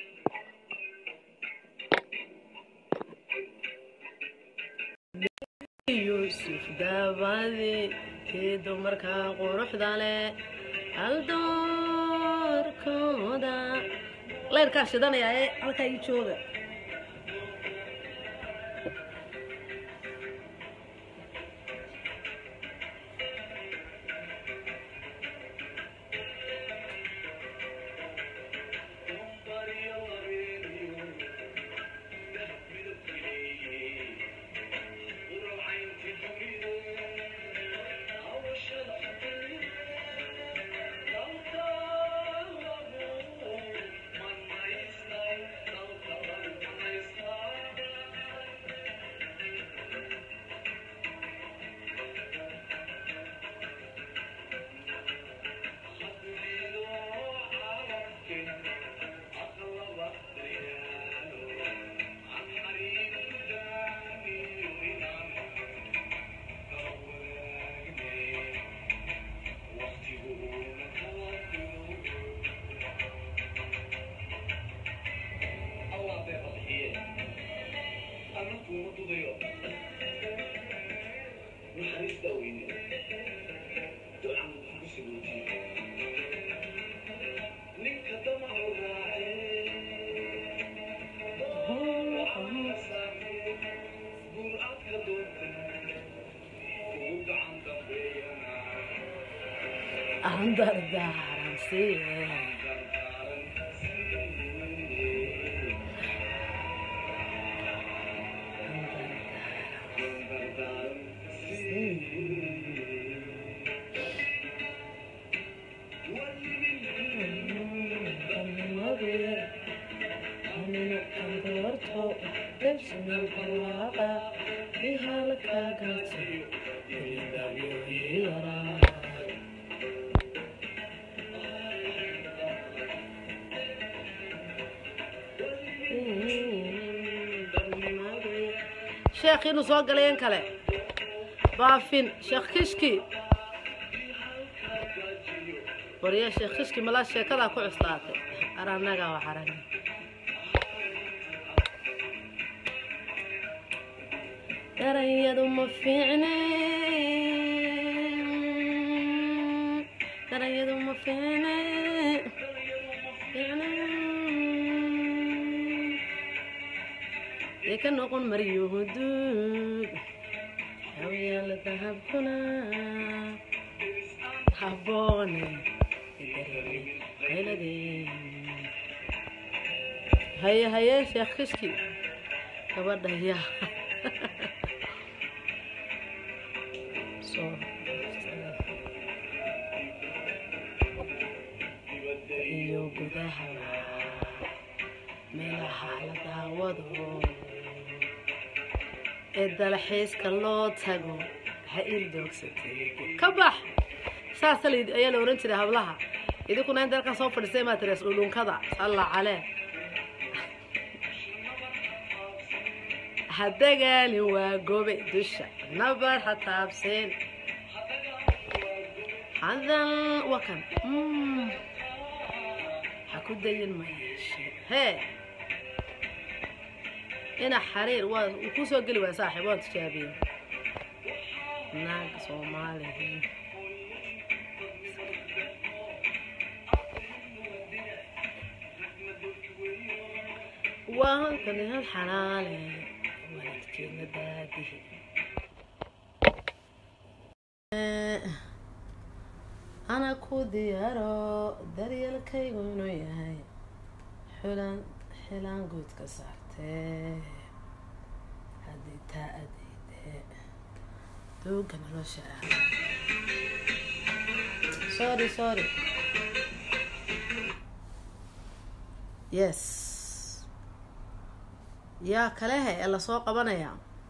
يوسف دابالي كيدو مركا قروح دالي الدور كودا الله يركاش دانا يا ايه هلكا يجوغا عندر دارم سيه شيخ إنه سوق لين كله بافين شيخ كشكي وريا شيخ كشكي ملاش شيخ كذا كوع صلاته أرانا جا وحرنا ترى يدو مفيعني ترى يدو مفيعني يعني لكن نقول مريو هدود حويا لذهب كنا حبوني هيا هيا شيخ كشكي gabadha yaa soo iyo gudaha meelaha la daawado ee dalxiiska loo tago ha il doogsatay ka bax saas ayaa la oran jiray hablaha idinkuna inta ka soo fadhisay ma tirees dhulunkada Allah calee hadagaali waa goobe dusha nabar hataabseen hadan wakan haku dayin ma yeeshay hee ina xariir waa ku soo gali waa saaxiib waa tijaabiye naag Soomaali waa kan xalaale ولكن داده أنا كوديارو دريال كيغونو ياهي حلان حلان قوت كسرته هدي تا أديده دوغن روشا سوري سوري يس يا كلاه الله سوق بنايا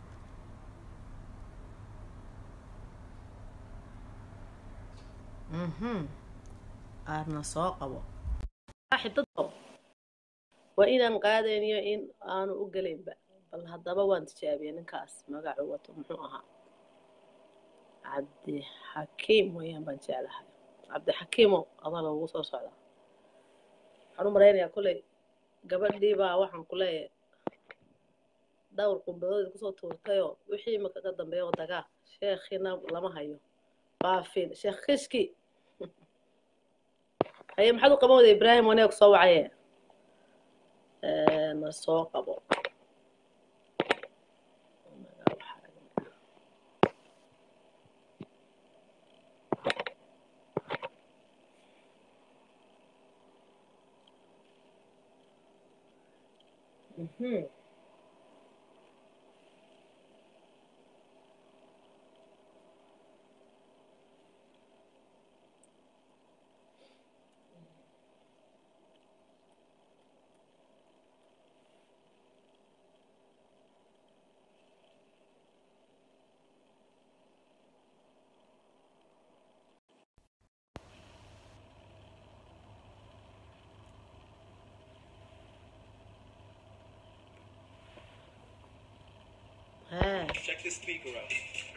اها أنا سوق أبو واحد تطو وإذا قادين يا إن أنا أقلين بقى بل هذا بوان تجابين كاس ما قعوة محوها عبد حكيم ويا بنجالها عبد حكيم أظل وصل صعدا حرام مرينا يا كله قبل دي بقى واحد كله دور قنبلة كسر تورتيو وحي ما كقدم بيو دقة شيخنا لما هيو بافين شيخ خشكي هي محلو قبول إبراهيم ونيك صو عيه نصو قبول mhm Check the speaker out.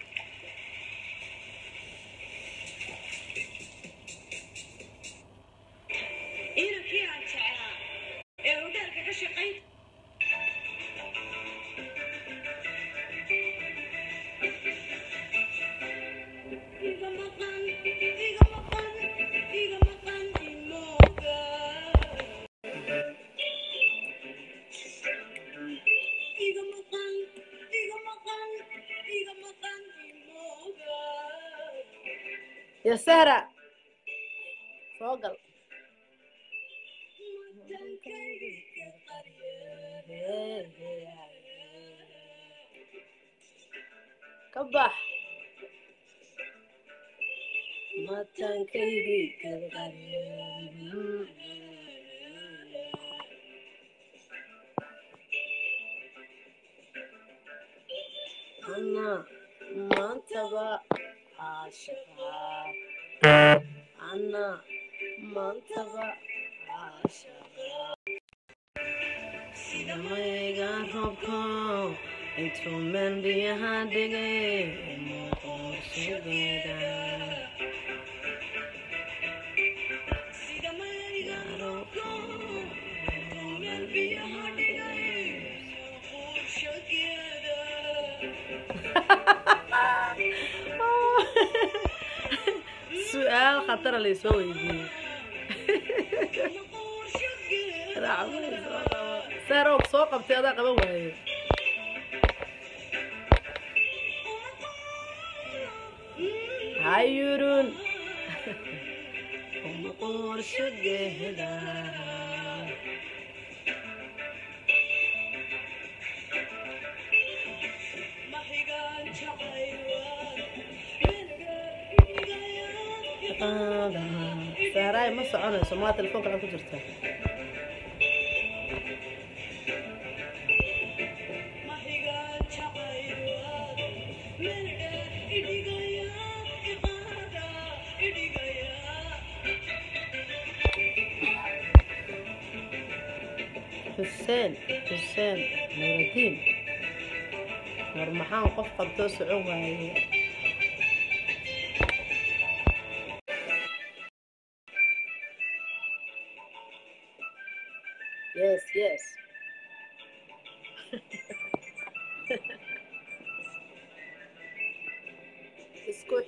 إيه في عشرة؟ إيه ودارك كشقيت؟ إيجا مقان إيجا مقان إيجا مقان إيموجا إيجا مقان يا سارة فوقل كبح ما تنكيدي أنا ما انتبه عاشقها أنا ما انتبه عاشقها سيدما يقربكم انتو من بيها دقي مقوش قيدا سيدما يقربكم انتو من بيها دقي مقوش قيدا سؤال خطر اللي يسوي دي ساروك سوق بتاعها قبل هايرون هم قرش جهدا saaray ma soconayso ma telefoonka aan ku jirtaa حسين حسين نور الدين نور محان قف قبطو سعوها yes yes اسكت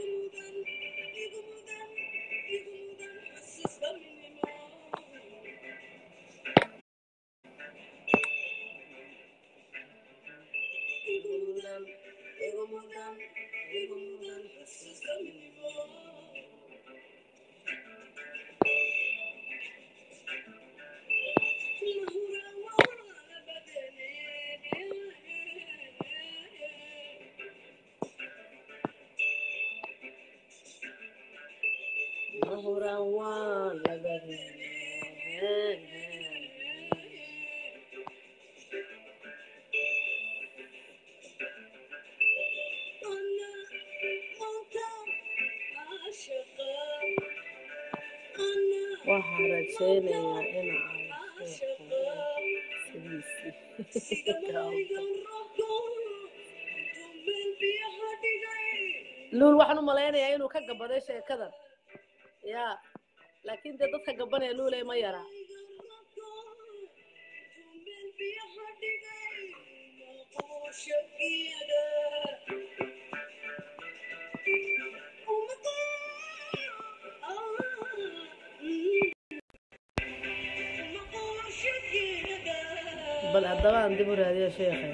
waxaan rajaynayaa inaan sidiisii luul waxaan u malaynayaa inuu ka gabaday sheekadan ya laakiin dee dadka gabanaya luuley ma yara bal haddaba aan dib u raadiyo sheekhay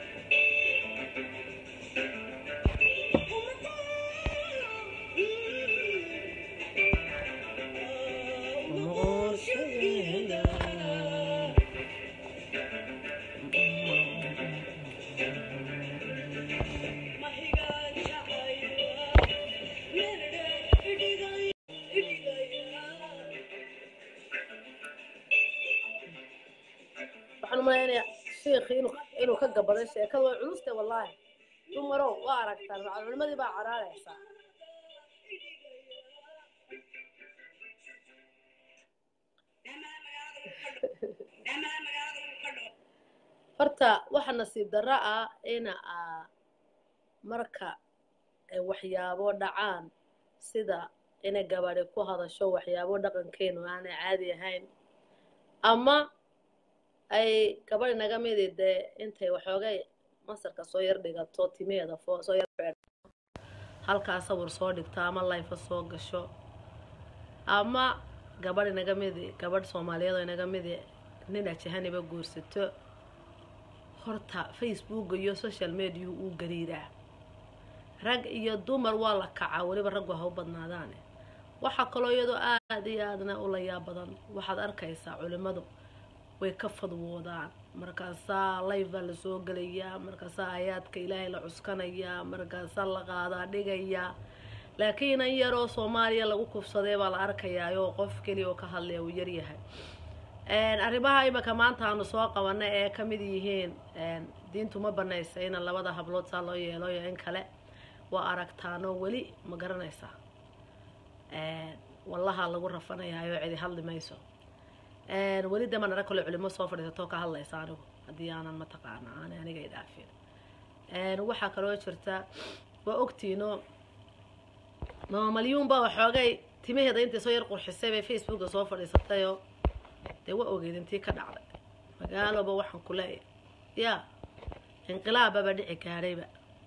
waxaan u malaynayaa sheekhi inuu inuu ka gabaday sheekada way culustay wallaahi dumarow waa aragtaan macluumadii baa caraaraysaa horta waxa nasiib darro ah in marka ay waxyaabo dhacaan sida inay gabadhi ku hadasho waxyaabo dhaqankeenu aanay caadi ahayn ama ay gabadhi naga midi dee intay waxoogay masarka soo yar dhigato timeeda soo yar beerto halkaa sawir soo dhigto ama life soo gasho ama gabadhi naga midi gabadh Soomaaliyeed oo naga midi nin ajahaniba guursato horta Facebook iyo social media uu gariiraa rag iyo dumar waa la kacaa waliba rag waxa u badnaadaan waxa kaloo iyadoo aad iyo aadna u la yaab badan waxaad arkaysaa culimadu way ka fadwoodaan markaasaa live la soo galayaa markaasaa aayaadka Ilaahay la cuskanayaa markaasaa la qaadaa dhigayaa laakiin an yaroo Soomaaliya lagu kufsaday baa la arkayaa oo qof kaliya oo ka hadlaya uu yar yahay een arrimaha imaka maanta aanu soo qabanay ee ka mid yihiin een diintu ma banaysa in labada hablood saa loo yeelo iyo in kale waa aragtaano wali ma garanaysaa een wallaha lagu rafanayaa cidi hadli mayso een wali daman arag kale culimo soo fadhiisato ka hadlaysa anigu hadii aanan ma taqaan aan aniga idaafin een waxa kale oo jirta waa ogtiino ma maliyun baa waxoogay timaheeda inta soo yar qurxisay bay Facebook soo fadhiisatay oo de waa ogeed intii ka dhacday magaalaba waxaan ku leeyahay ya inqilaab baba dhici kaarayba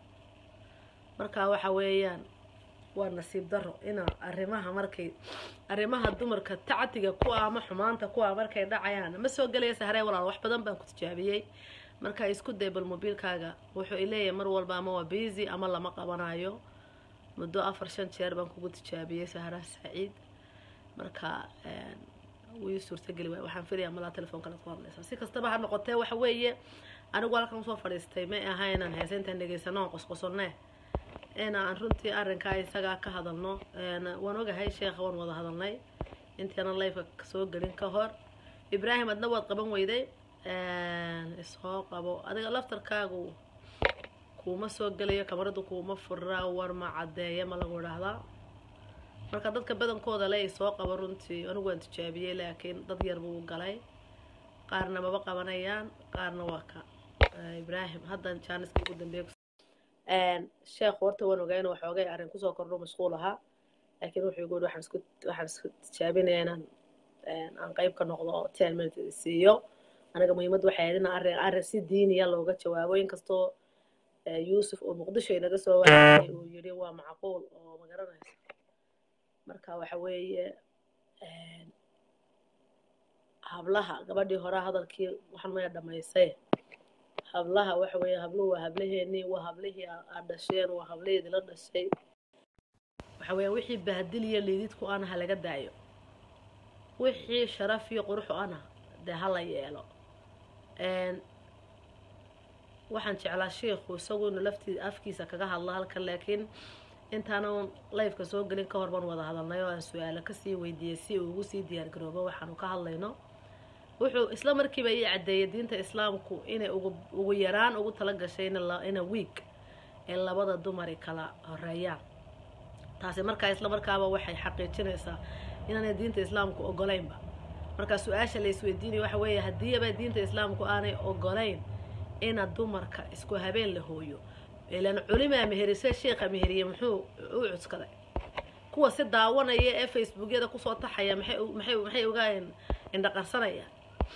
marka waxa weeyaan waa nasiib daro in arrimaha markay arrimaha dumarka tacatiga ku ama xumaanta ku markay dhacayaan ma soo galaysa harey walaal wax badan baan ku tijaabiyay marka isku deebal mobilkaaga wuxuu ileeyahay mar walba ama waa busy ama lama qabanayo muddo afar shan jeer baan kugu tijaabiyay Sahara Saciid marka een way suurtagali waxaan filayaa mala telefoonka la hadlaysa si kastaba ha noqotee waxa weeye anigu halkan soo fadhiistay ma ahaynaan heesantan dhageysano qosqosonne إن عن رنتي أرن كاي سجع كهذلنا أنا ونوجه هاي شيخ ون وضع هذلنا أنت أنا الله يفك سوق جرين كهر إبراهيم أدنوت قبل ويدي إسحاق أبو أنا لفتر كاجو كوما سوق جليه كمرضو كوما فرا ورمع عداية ما لقول هذا marka dadka badankooda lay soo qabo runtii anigu waan tijaabiyay laakiin dad yar buu galay qaarna maba qabanayaan qaarna waa ka Ibrahim haddan jaaniska ugu dambeeyay een sheekh horta waan ogayn waxa oogay arrin ku soo kordho mashquul aha laakiin wuxuu yiri waxaan isku waxaan isku tijaabinaynaa een aan qayb ka noqdo ten minutes siiyo anaga muhiimad waxay ahayd in arrin arrin si diiniya looga jawaabo inkastoo Yusuf oo Muqdisho inaga soo waayay uu yiri waa macquul oo ma garanayso marka waxa weeye een hablaha gabadhii hore hadalkii waxaan ma dhamaysay hablaha waxa weeye habluhu waa hablaheeni waa hablihii aad dhasheen waa hableedii la dhashay waxa weeye wixii bahdil iyo liididku aan halaga daayo wixii sharaf iyo qurux aan de hala yeelo een waxaan jeclaa sheekhu isagoo laftii afkiisa kaga hadla halkan laakiin intaana live ka soo galin ka hor baan wada hadalnay oo aan su'aalo ka sii weydiiyay si uu ugu sii diyaar garoobo waxaan ka hadlayno wuxuu isla markiiba ay cadeeyay diinta islaamku inay ugu ugu yaraan ugu tala gashay in week ee labada dumar kala horeeyaan taasi markaa isla markaaba waxay xaqiijinaysaa inaanay diinta islaamku ogolaynba marka su'aasha la isweydiinay waxa weeye haddii ba diinta islaamku aanay ogolayn in dumarka isku habeen la hooyo ilaan culima meherisay sheekha meheriye muxuu u codskaday kuwa si daawanaya ee facebookyada ku soo taxaya maxay maxay maxay ogaayeen inda qarsanaya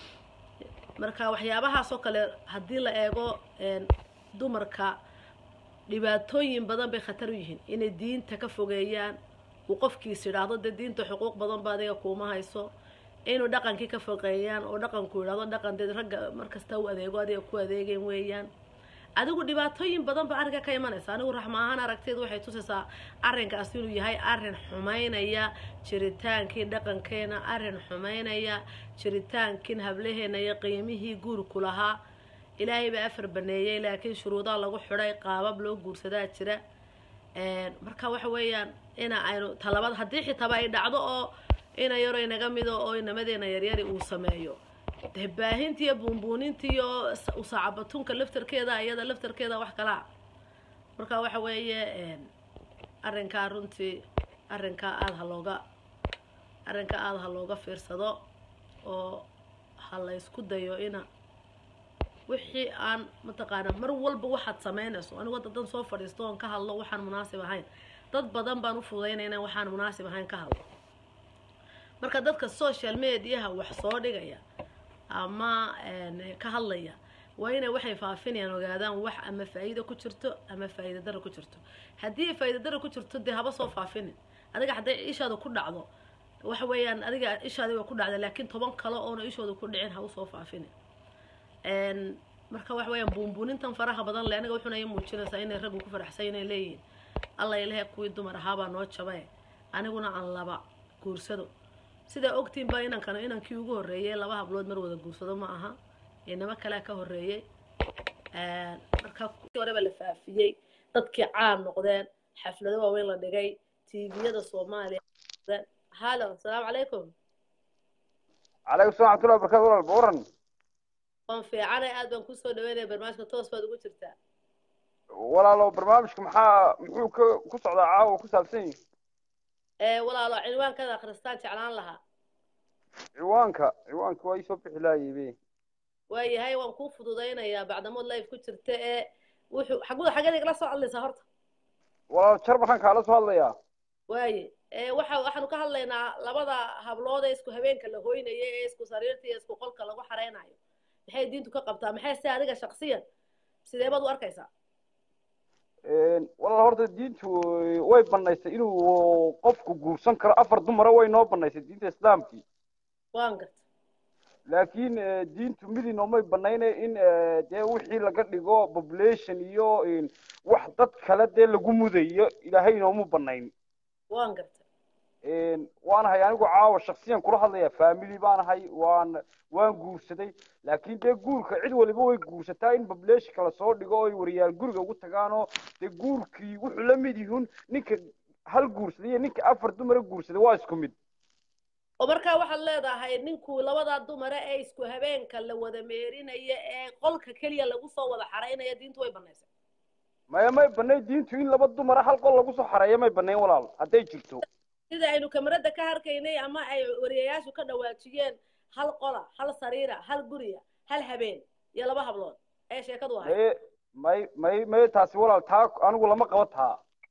marka waxyaabahaas oo kale hadii la eego een dumarka dhibaatooyin badan bay khatar u yihiin inay diinta ka fogeeyaan uu qofkiisa yiraahdo diinta xuquuq badan baad ay kuma hayso inuu dhaqankii ka fogeeyaan oo dhaqanku yiraahdo dhaqan dad ragga markasta uu adeego adiga ku adeegeen weeyaan adigu dhibaatooyin badan ba arrinka ka imanaysa anigu raxma ahaan aragteedu waxay tusaysaa arrinkaas inuu yahay arrin xumaynaya jiritaankii dhaqankeena arrin xumaynaya jiritaankii hablaheena iyo qiimihii guurku lahaa ilaahay baa afar baneeyay laakiin shuruudaha lagu xidhay qaabab loo guursadaa jira een marka waxa weeyaan ina aynu talabad hadii xitaa ay dhacdo oo ina yaro inaga mido oo inamadeenna yaryari uu sameeyo debaahintii buunbuunintii oo u saacabatunka laftarkeeda ayada laftarkeeda wax kala marka waxa weeye een arrinka runtii arrinka aad halooga arrinka aad halooga fiirsado oo hal isku dayo ina wixii aan mataqaana mar walba waxaad sameynayso anigu dadan soo fadhiisto oo ka hadlo waxaan munaasib ahayn dad badan baan u fududeynayna waxaan munaasib ahayn ka hadlo marka dadka social media wax soo dhigaya ama een ka hadlaya waa inay waxay faafinayaan ogaadaan wax ama faa'iido ku jirto ama faa'iido darro ku jirto hadii faa'iido darro ku jirto de haba soo faafin adiga haday ishaada ku dhacdo waxa weeyaan adiga ishaada ku dhacdo laakiin toban kale oo ishooda ku dhicin ha u soo faafin een marka wax weeyaan buunbuunintan faraha badan le aniga wuxuu naayay muujinaysaa inay rag ku faraxsan inay leeyihiin Allah ilaahay kuwii dumar ahaaba noo jabay aniguna aan laba guursado sida ogtiin baa inaan kana inaan kii ugu horeeyay laba hablood mar wada guursado ma aha inama kala ka horeeyay ee marka horeba la faafiyay dadkii caan noqdeen xaflado waaweyn la dhigay tviyada Soomaaliya halo assalaamu calaykum calaykum salaam wa rahmatullahi wa barakatuh waan fiicanay aad baan ku soo dhaweynay barnaamijka toos baad ugu jirtaa walaalo barnaamijka maxaa muxuu ku socdaa caawa ku saabsan yahay ee walaalo cinwaanka akhristaan jeclaan lahaa ciwaanka ciwaanka way soo bixi laayay waayahay waan ku fududeynayaa bacdamo live ku jirta ee wuxuu xaguda xageed la soo hadlaysaa horta walaalo jarbaxan kala soo hadlayaa waaye ee waxa waxaanu ka hadlaynaa labada hablood ee isku habeenka la hooynayo ee isku sariirta iyo isku qolka lagu xareynayo maxay diintu ka qabtaa maxay si adiga shakhsiyan sidee baad u arkaysaa een walaal horta diintu way banaysay inuu qofku guursan karo afar dumar way noo banaysay diinta islaamkii waan gartay laakiin diintu midina ma banaynay in de wixii laga dhigo population iyo wax dad kale de lagu mudayo ilaahay inoo mu banayn waan gartay waan ahay anigu caawa shaksiyan kula hadlaya family baan ahay waan waan guursaday laakiin dee guurka cid waliba way guursataa in bableesh kala soo dhigo oo wariyaal guriga ugu tagaano dee guurkii wuxuu la mid yihiin ninka hal guursaday iyo ninka afar dumar guursaday waa isku mid oo markaa waxaad leedahay ninku labada dumar ee isku habeenka la wada meerinaya ee qolka kaliya lagu soo wada xareynaya diintu way banaysay maya may banay diintu in laba dumar hal qol lagu soo xareeyo may banayn walaal hadday jirto sida aynu kamarada ka harkaynay ama ay wariyayaashu ka dhawaajiyeen hal qola hal sariira hal guriya hal habeen iyo laba hablood ee sheekadu ahay may may may taasi walaal taa anigu lama qabataa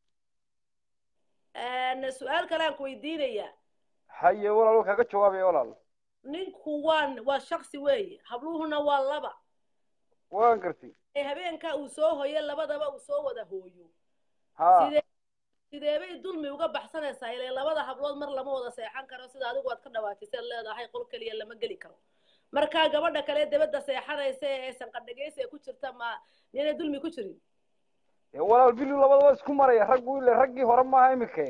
een su'aal kale aan ku weydiinaya haye walaal kaga jawaabay walaal ninku waan waa shakhsi weey habluhuna waa laba waan gartay ee habeenka uu soo hooyo labadaba uu soo wada hooyo ha sidee sidee bay dulmi uga baxsanaysaa ilaa labada hablood mar lama wada seexan karo sida adigu aad ka dhawaatay leedahay qol kaliya lama geli karo marka gabadha kale dibadda seexanaysa ee sanqadhageysa ee ku jirta ma inay dulmi ku jirin ee walaal bilu labadaba isku maraya raggu ilaa raggii hore ma aha imika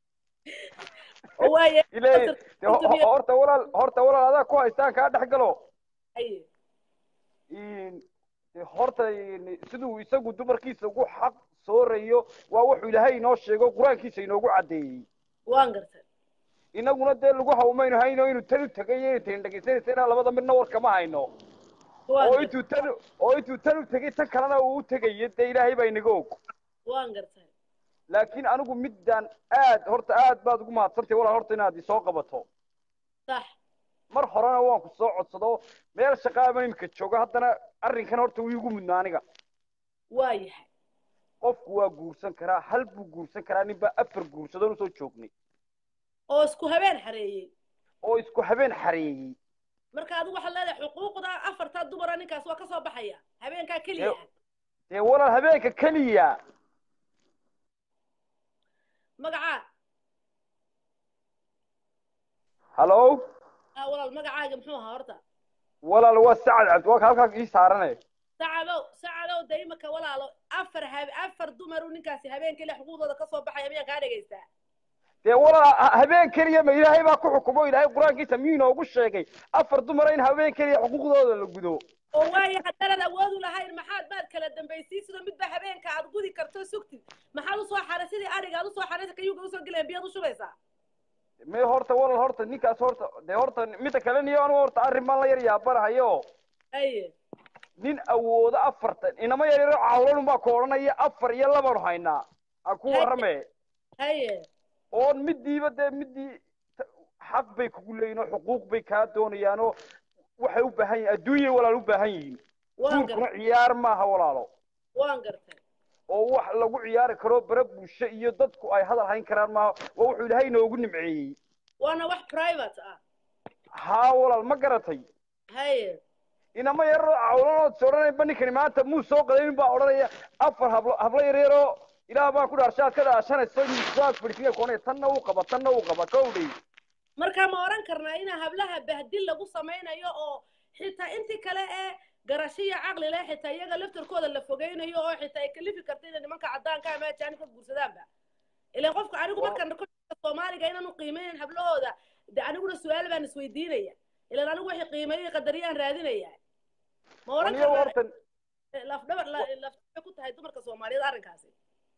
oo waaye ilaa horta walaal horta walaal adaa ku haystaan ka dhax galo ay in horta siduu isagu dumarkiisa ugu xaq soorayo waa wuxuu ilaahay inoo sheego quraankiisa inoogu cadeeyay waan gartay inaguna dee lagu hawmayno hayno inuu tan tagay ee teen dhageysanaysa labada midna war kama hayno oo intuu tan oo intuu tan tagay tan kalena uu tagay dee ilaahay baa inaga og waan gartay laakiin anigu middan aad horta aad baad ugu mahadsantahay walaal horta inaad isoo qabato sax mar horena waan ku soo codsado meel shaqaaba imika jooga haddana arrinkan horta wuu igu mudnaa aniga waayahay qofku waa guursan karaa hal buu guursan karaa ninba afar guursadoo soo joognay oo isku habeen xareeyay oo isku habeen xareeyay marka adigu waxa leedahay xuquuqda afarta dumar ninkaas waa ka soo baxaya habeenka kaliya ee walaal habeenka kaliya magaca hallo ah walaal magacaaga muxuu ahaa horta walaal waa sacad cabdi waa halka ii saaranay sacadow sacadow daymaka walaalo afar afar dumar ninkaasi habeenka ilaa xuquuqdooda ka soo baxaya miyaa kaa dhageysta dee walaal habeen kaliya ma ilaahay baa ku xukumo ilaahay quraankiisa mii inoogu sheegay afar dumar in habeen kaliya xuquuqdooda la gudo oo waayo haddana awood u lahayn maxaad baad kala dambaysay sida midba habeenka aad gudi karto sugtid maxaad u soo xaray sidii ariga aad u soo xaraysa kayuga u soo galeen biyaad u shubaysaa me horta walaal horta ninkaas horta dee horta midda kale niyo anigu horta arrin baan la yar yaabanahayo aye nin awoodo afartan inama yar yaro cawlan baa ku odhanaya afar iyo labanu haynaa aan ku warrame haye oo midiiba dee midii xaq bay kugu leeyihin oo xuquuq bay kaa doonayaanoo waxay u baahan yihin adduunyay walaal u baahan yihiin guurkuna ciyaar maaha walaalo waan gartay oo wax lagu ciyaari karo bara bulsho iyo dadku ay hadal hayn karaan maaha waa wuxuu ilaahay inoogu nimceeyey waana wax private ah haa walaal ma garatay haye inama yaroo cawlanood soodhanayba ninkani maanta muu soo qadayn baa odhanaya afar hablo hablo yar yaroo ilaah baan ku dhaarshaad ka dhaashanayso miisaaq fadhiisiga koonay tanna uu qaba tanna uu qaba kowdhay marka ma oran karnaa in hablaha bahdil lagu samaynayo oo xitaa intii kale ee garashiya caqli leh xitaa iyaga laftarkooda la fogeynayo oo xitaa ay kalifi karto in nimanka cadaanka ama ajaanibka guursadaanba ilaa qofka anigu markaan Soomaaliga inaan u qiimeyn hablahooda de aniguna su'aal baan isweydiinaya ilaa anigu wixii qiimeeyay qadariyaan raadinaya ma oran karnaa laf dhabar laf ku tahay dumarka Soomaaliyeed arrinkaasi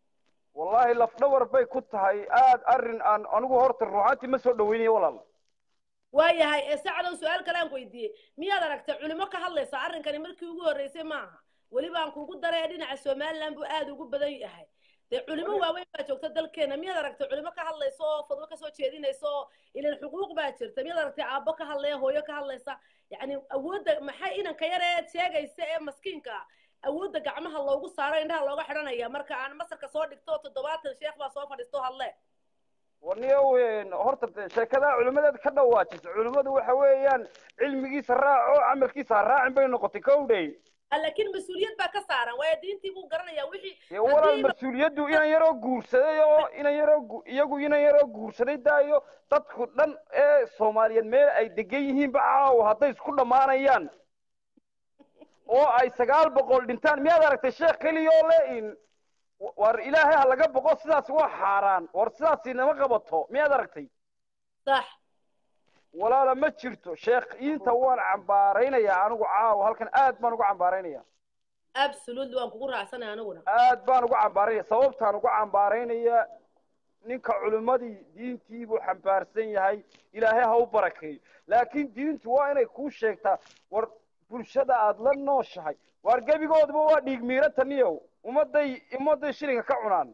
wallahi laf dhabar bay ku tahay aad arrin aan anigu horta ruuxanti ma soo dhaweynay walaal waayahay ee sacado su'aal kale aan weydiiyay miyaad aragtay culimo ka hadlaysa arrinkani markii ugu horeysay maaha waliba aan kugu daray dhinaca Soomaaliland buu aad ugu badan yahay de culimo waaweyn baa joogta dalkeena miyaad aragtay culimo ka hadlayso oo fadwo ka soo jeedinayso ilaa xuquuq baa jirta miyaad aragtay aabbo ka hadlaya hooyo ka hadlaysa yani awoodda maxay inanka yar ee sheegaysa ee maskiinka awoodda gacmaha loogu saaro indhaha looga xidhanaya marka aan masarka soo dhigto toddobaatan sheekh baa soo fadhiisto hadle waniyo weyn horta sheekada culimadeed ka dhawaajis culimadu waxa weeyaan cilmigiisa raaco amalkiisa raacin bay noqotay kowdhay laakiin mas'uuliyad baa ka saaran waa diintii buu garanaya wixii walaal mas'uuliyadu inaan yaroo guursaday oo inaan yaroo iyagu inaan yaroo guursaday daayo dadku dhan ee Soomaaliyeed meel ay degan yihiin baa hadday isku dhamaanayaan oo ay sagaal boqol dhintaan miyaad aragtay sheekh kaliyo le in war ilaahay ha laga boqo sidaas waa xaaraan war sidaas inama qabato miyaad aragtay صح walaala ma jirto sheekhiinta waan cambaaraynaya anigu caawa halkan aad baan ugu cambaaraynaya absolutely waan kugu raacsanay aniguna aad baan ugu cambaaraynaya sababtaan ugu cambaaraynaya ninka culimmadii diintii buu xambaarsan yahay ilaahay ha u barakeeyo laakiin diintu waa inay kuu sheegtaa war bulshada aad la nooshahay waar gebigoodaba waa dhiig miirataniyow ummadday ummadday shilinka ka cunaan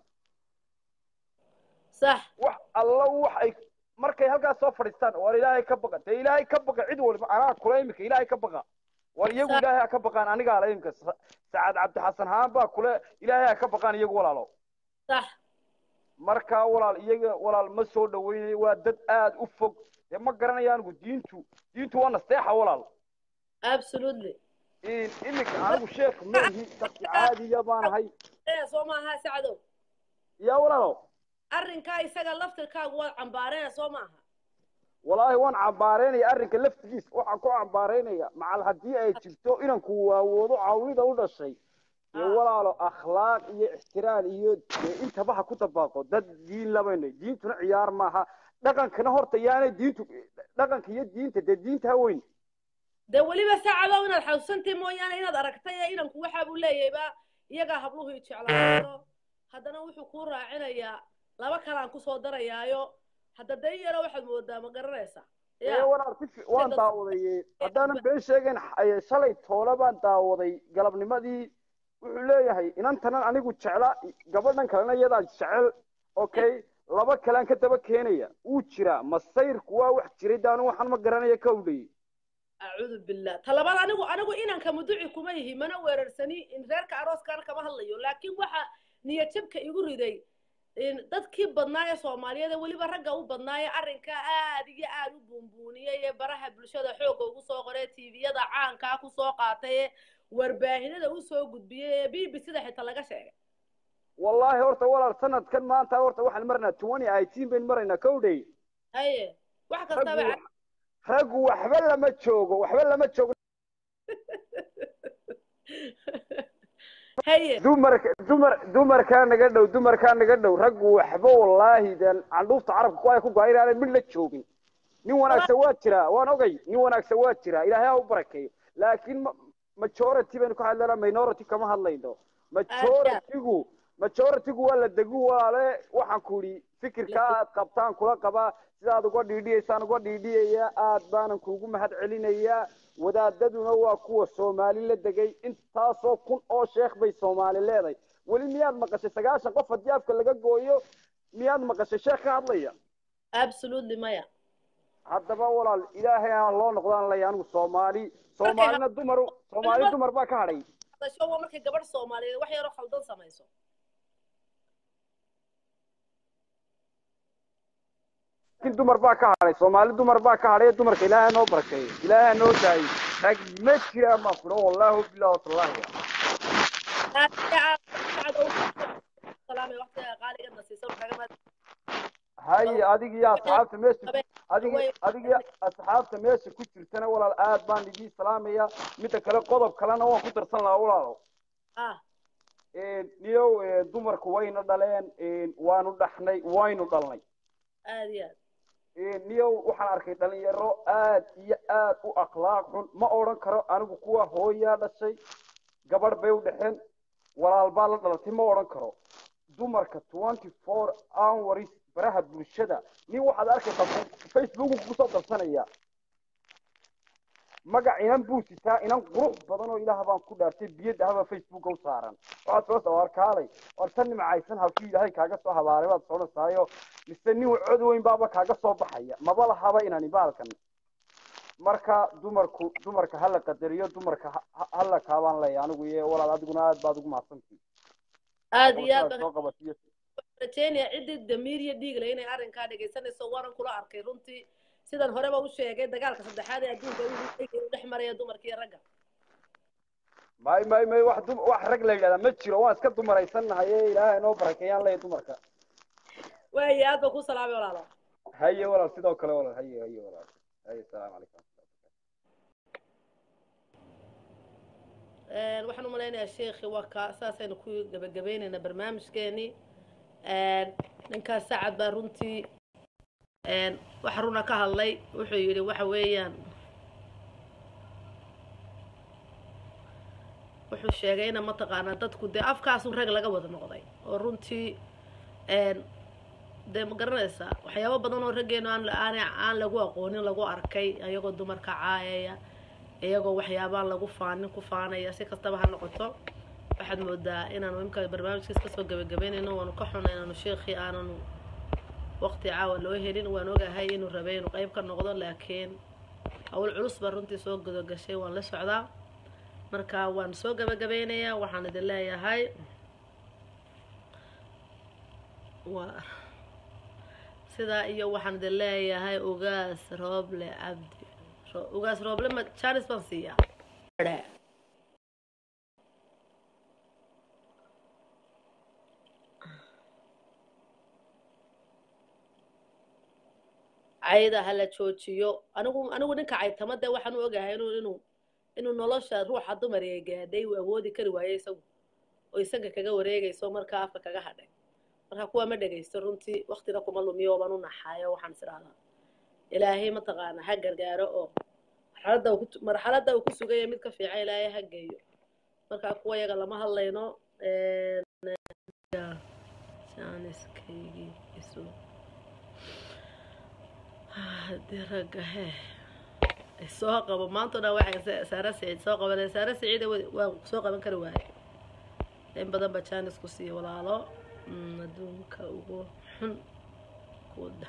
صح wax alla wax ay markay halkaas soo fadhiistaan war ilaahay ka baqa dee ilaahay ka baqa cid walba anaa kula imika ilaahay ka baqa war iyagu صح ilaahay ha ka baqaan anigaa la imika sacaad cabdixasan haan baa kule ilaahay ha ka baqaan iyagu walaalo صح markaa walaal iyaga walaal ma soo dhawaynayo waa dad aad u fog dee ma garanaya anigu diintu diintu waa nasteexa walaal absolutely in iminka anigu sheekh maahi dadki caadiya baan ahay ee soo maaha sacdow yaa walaalo arrinkaa isaga laftirkaagu waad cambaareen soo maaha walaahi waan cambaaraynaya arrinka laftigiis waxaan ku cambaaraynaya macal haddii ay jirto inanku waawoodo caawida u dhashay dee walaalo akhlaaq iyo ixtiraam iyo dee intaba ha ku dabaaqo dad diin labayna diintuna ciyaar maaha dhaqankana horta yaanay diintu dhaqanka iyo diinta dee diinta ha weyn dee weliba saacadow inaad xasuusantii mooyaane inaad aragtay ee inanku waxaa buu leeyahayba iyagaa habluhu i jeclaado haddana wuxuu kuu raacinayaa laba kalaan kusoo darayaayo hadda day yaro waxaad moodaa ma garanaysaa ee walaal waan daawaday haddaanan been sheegayn shalay toole baan daawaday galabnimadii wuxuu leeyahay inantanan anigu jecla gabadhan kalena iyadaa jecel okay laba kalaan ka daba keenaya wuu jiraa masayrku waa wax jiray daanu waxaan ma garanaya ka udhayay acuudu billah talabaad anigu anigu inanka muduci kuma yihi mana weerarsani in reerka arooskaana kama hadlayo laakiin waxa niyad jabka igu riday dadkii badnaa ee soomaaliyeed weliba ragga u badnaa ee arrinka aad iyo aad u buunbuuniyey ee baraha bulshada xoogga ugu soo qoray tviyada caankaa ku soo qaatay ee warbaahinada u soo gudbiyey ee b b sida xitaa laga sheegay wallaahi horta walaal sanadkan maanta horta waxaan marnaa twenty eighteen bayn maraynaa kowdhay haye wax kastaba raggu waxba lama joogo waxba lama joogo haye dumarka dumar dumarkaa naga dhow dumarkaa naga dhow raggu waxba wallaahi deen candhuufta carabka ku ay ku go'aynaanay mid la joogin nin wanaagsan waa jiraa waan ogay nin wanaagsan waa jiraa ilaahay ha u barakeeyo laakiin majority baynu ka hadlaynaa minority kama hadlayno majoritygu majoritygu waa la degu walaale waxaan ku idhi fikirka aad qabtaan kula qabaa sidaad uga dhiidhiyaysaan uga dhiidhiyaya aad baanan kuugu mahad celinayaa wadaadaduna waa kuwa soomaali la degay intaasoo kun oo sheekh bay soomaali leedahay weli miyaad maqashay sagaashan qof haddii afka laga gooyo miyaad maqashay sheekh ka hadlaya absolutely maya haddaba walaal ilaahay aan loo noqdaan lay anigu soomaali soomaalina dumar soomaali dumar baa ka hadhay hadasho waa markay gabadh soomaaliyeed wax yaroo khaldan samayso لكن دمر بقى كهري سومالي دمر بقى كهري دمر إلهي نو بركي إلهي نو داي رج مشي ما فرو والله بالله والله سلامي وقت قال إن السيسون حاجة هاي أديك يا أصحاب تمشي أديك أديك يا أصحاب تمشي كتير سنة ولا الآد بان يجي سلامي يا متى كلا قضب كلا نوع كتير سنة ولا آه نيو دمر كوين دلين وانو دحني وين دلني آديات niyow waxaan arkay dhalinyaro aad iyo aad u akhlaaq xun ma oran karo anigu kuwa hooyaa dhashay gabadh bay u dhaxeen walaal baa la dhalatay ma oran karo dumarka twenty four hours baraha bulshada nin waxaad arkaysaa facebook ku soo dalsanaya magac inan buu sitaa inan qurux badan oo ilaaha baan ku dhaartay biyada haba facebook u saaran waxaad soo soo arkaalay wartan nimcaysan halkii ilaahay kaaga soo habaaray baad soo nasaayo mise nin cod weyn baaba kaaga soo baxaya maba lahaba inaan ibaalkan marka dumarku dumarka hala qadariyo dumarka hala kaabaan leeyahay anigu iyo walaal adiguna aad baad ugu mahadsantii aad iyo aad rajeenaya cidii damiir iyo dhiig leh inay arrinkaa dhegaysanayso waran kula arkay runtii sidan horeba u sheegay dagaalka saddexaad ee adduunka uu dhex maraya dumarka iyo ragga may may may wax dum wax rag la yiraahdo ma jiro waan iska dumaraysannahay ee ilaahay noo barakeeyaan leeyahay dumarka way aad ku salaamay walaalo haye walaal sidoo kale walaal haye haye walaal haye salaam alaykum ee waxaan u maleynayaa sheekhi waa ka asaasayna ku gabagabeynayna barnaamijkeeni ee ninka saacad baa runtii een waxa runa ka hadlay wuxuu yiri waxa weeyaan wuxuu sheegay in ma taqaana dadku de afkaas uu rag laga wada noqday oo runtii een de ma garanaysa waxyaabo badan oo rageeno aan aan aan lagu aqoonin lagu arkay ayagoo dumarka caayaya iyagoo waxyaabaan lagu faanin ku faanaya si kastaba ha noqoto waxaad moodaa inaanu imka barnaamijkiisa ka soo gabagabeynayno waanu ka xunay inaanu sheekhi aananu waqti caawa loo helin waan ogahay inuu rabay inuu qayb ka noqdo laakiin hawl culus baa runtii soo gudo gashay waan la socdaa marka waan soo gabagabeynayaa waxaan idin leeyahay waa sidaa iyo waxaan idin leeyahay ugaas rooble cabdi ugaas rooble ma jaanis baan siiyaa cayda hala joojiyo anigu anigu ninka caytama dee waxaan u ogahay inuu inuu inuu nolosha ruuxa dumar ee gaadhay uu awoodi kari waayey isagu oo isaga kaga wareegayso markaa afka kaga hadhay marka kuwa ma dhagaysto runtii waqtina kuma lumiyo baan u naxaayo waxaan isiraahdaa ilaahay ma taqaana ha gargaaro oo marxaladda uu marxaladda uu ku sugaya mid ka fiican ilaahay ha geeyo marka kuwa yaga lama hadlayno ee jaaniskaygi isu diraga he soo qabo maanta dhan waxay saara siciid soo qabanay saara siciid waa soo qaban kari waayay in badan ba jaanis ku sii walaalo adduunka ugu xun kuda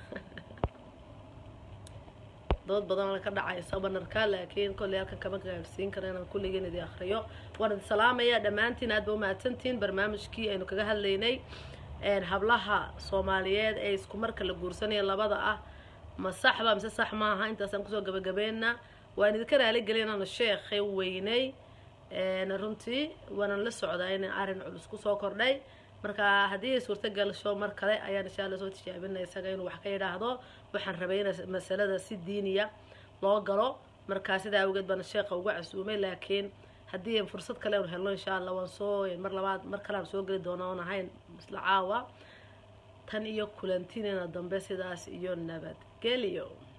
dood badan ka dhacay sabanarka laakiin kulli halka kama gaarsiin karaan kulligiin idin akhriyo waan salaamaya dhamaantiin aad baa u mahadsantiin barnaamijkii aynu kaga hadlaynay een hablaha Soomaaliyeed ee isku marka la guursanay labada ah ma sax ba mise sax maaha intaasaan kusoo gabagabeena waan idinka raali gelinaano sheekhay weynay een runtii waan la socdaa in arin culus ku soo kordhay marka hadii suurta gasho mar kale ayaan insha Allah soo tijaabinay isaga inuu wax ka yiraahdo waxaan rabay in masalada si diiniya loo galo marka sida awgeed baan sheekha ugu casuumay laakiin hadii aan fursad kale u helno insha Allah waan soo mar labaad mar kale aan soo gali doonaa oo ahayn isla caawa tan iyo kulantiina dambe sidaas iyo nabad geliyo